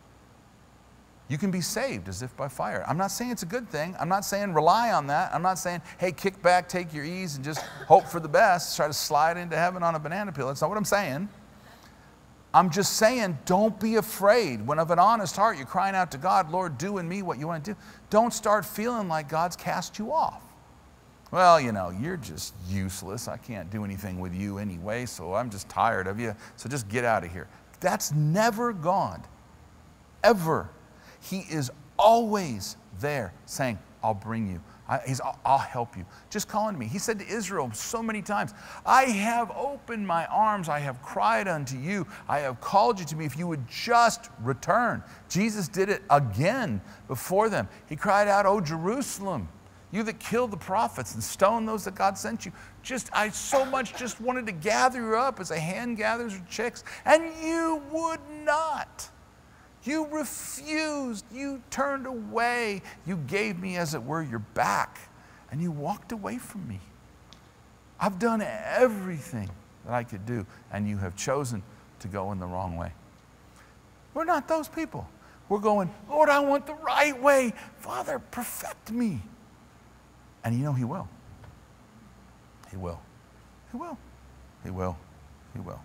[SPEAKER 1] you can be saved as if by fire. I'm not saying it's a good thing. I'm not saying rely on that. I'm not saying, hey, kick back, take your ease, and just hope for the best. Try to slide into heaven on a banana peel. That's not what I'm saying. I'm just saying, don't be afraid. When of an honest heart you're crying out to God, Lord, do in me what you want to do. Don't start feeling like God's cast you off. Well, you know, you're just useless. I can't do anything with you anyway, so I'm just tired of you. So just get out of here. That's never God. Ever. He is always there saying, I'll bring you. I'll help you. Just call on me. He said to Israel so many times, I have opened my arms. I have cried unto you. I have called you to me if you would just return. Jesus did it again before them. He cried out, O Jerusalem, you that killed the prophets and stoned those that God sent you. I so much just wanted to gather you up as a hen gathers her chicks, and you would not. You refused. You turned away. You gave me, as it were, your back, and you walked away from me. I've done everything that I could do, and you have chosen to go in the wrong way. We're not those people. We're going, Lord, I want the right way. Father, perfect me. And you know He will. He will. He will. He will. He will.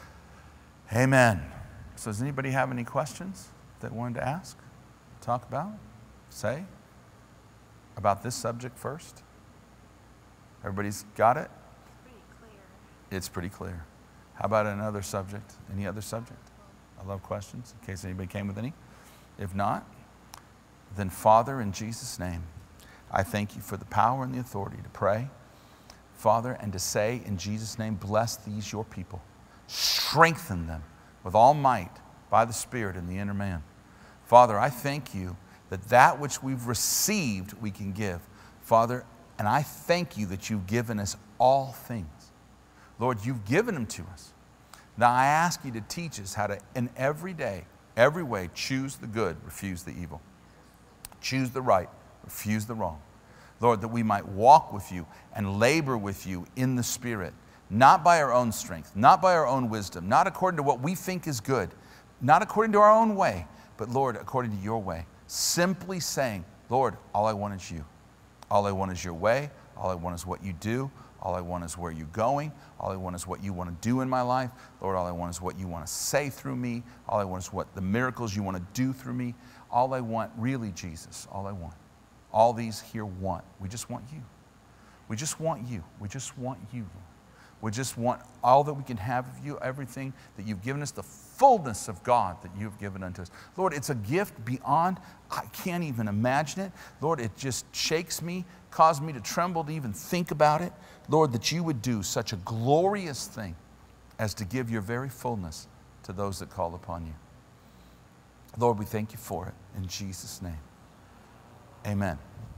[SPEAKER 1] Amen. So does anybody have any questions that wanted to ask, talk about, say about this subject first? Everybody's got it?
[SPEAKER 2] Pretty clear.
[SPEAKER 1] It's pretty clear. How about another subject? Any other subject? I love questions in case anybody came with any. If not, then Father, in Jesus' name, I thank you for the power and the authority to pray, Father, and to say in Jesus' name, bless these your people. Strengthen them with all might by the Spirit in the inner man. Father, I thank you that which we've received we can give. Father, and I thank you that you've given us all things. Lord, you've given them to us. Now I ask you to teach us how to, in every day, every way, choose the good, refuse the evil. Choose the right, refuse the wrong. Lord, that we might walk with you and labor with you in the Spirit, not by our own strength, not by our own wisdom, not according to what we think is good, not according to our own way, but Lord, according to your way. Simply saying, Lord, all I want is you. All I want is your way. All I want is what you do. All I want is where you're going. All I want is what you want to do in my life. Lord, all I want is what you want to say through me. All I want is what the miracles you want to do through me. All I want, really, Jesus, all I want. All these here want. We just want you. We just want you. We just want you. We just want all that we can have of you, everything that you've given us, the fullness of God that you've given unto us. Lord, it's a gift beyond, I can't even imagine it. Lord, it just shakes me, causes me to tremble to even think about it. Lord, that you would do such a glorious thing as to give your very fullness to those that call upon you. Lord, we thank you for it in Jesus' name. Amen.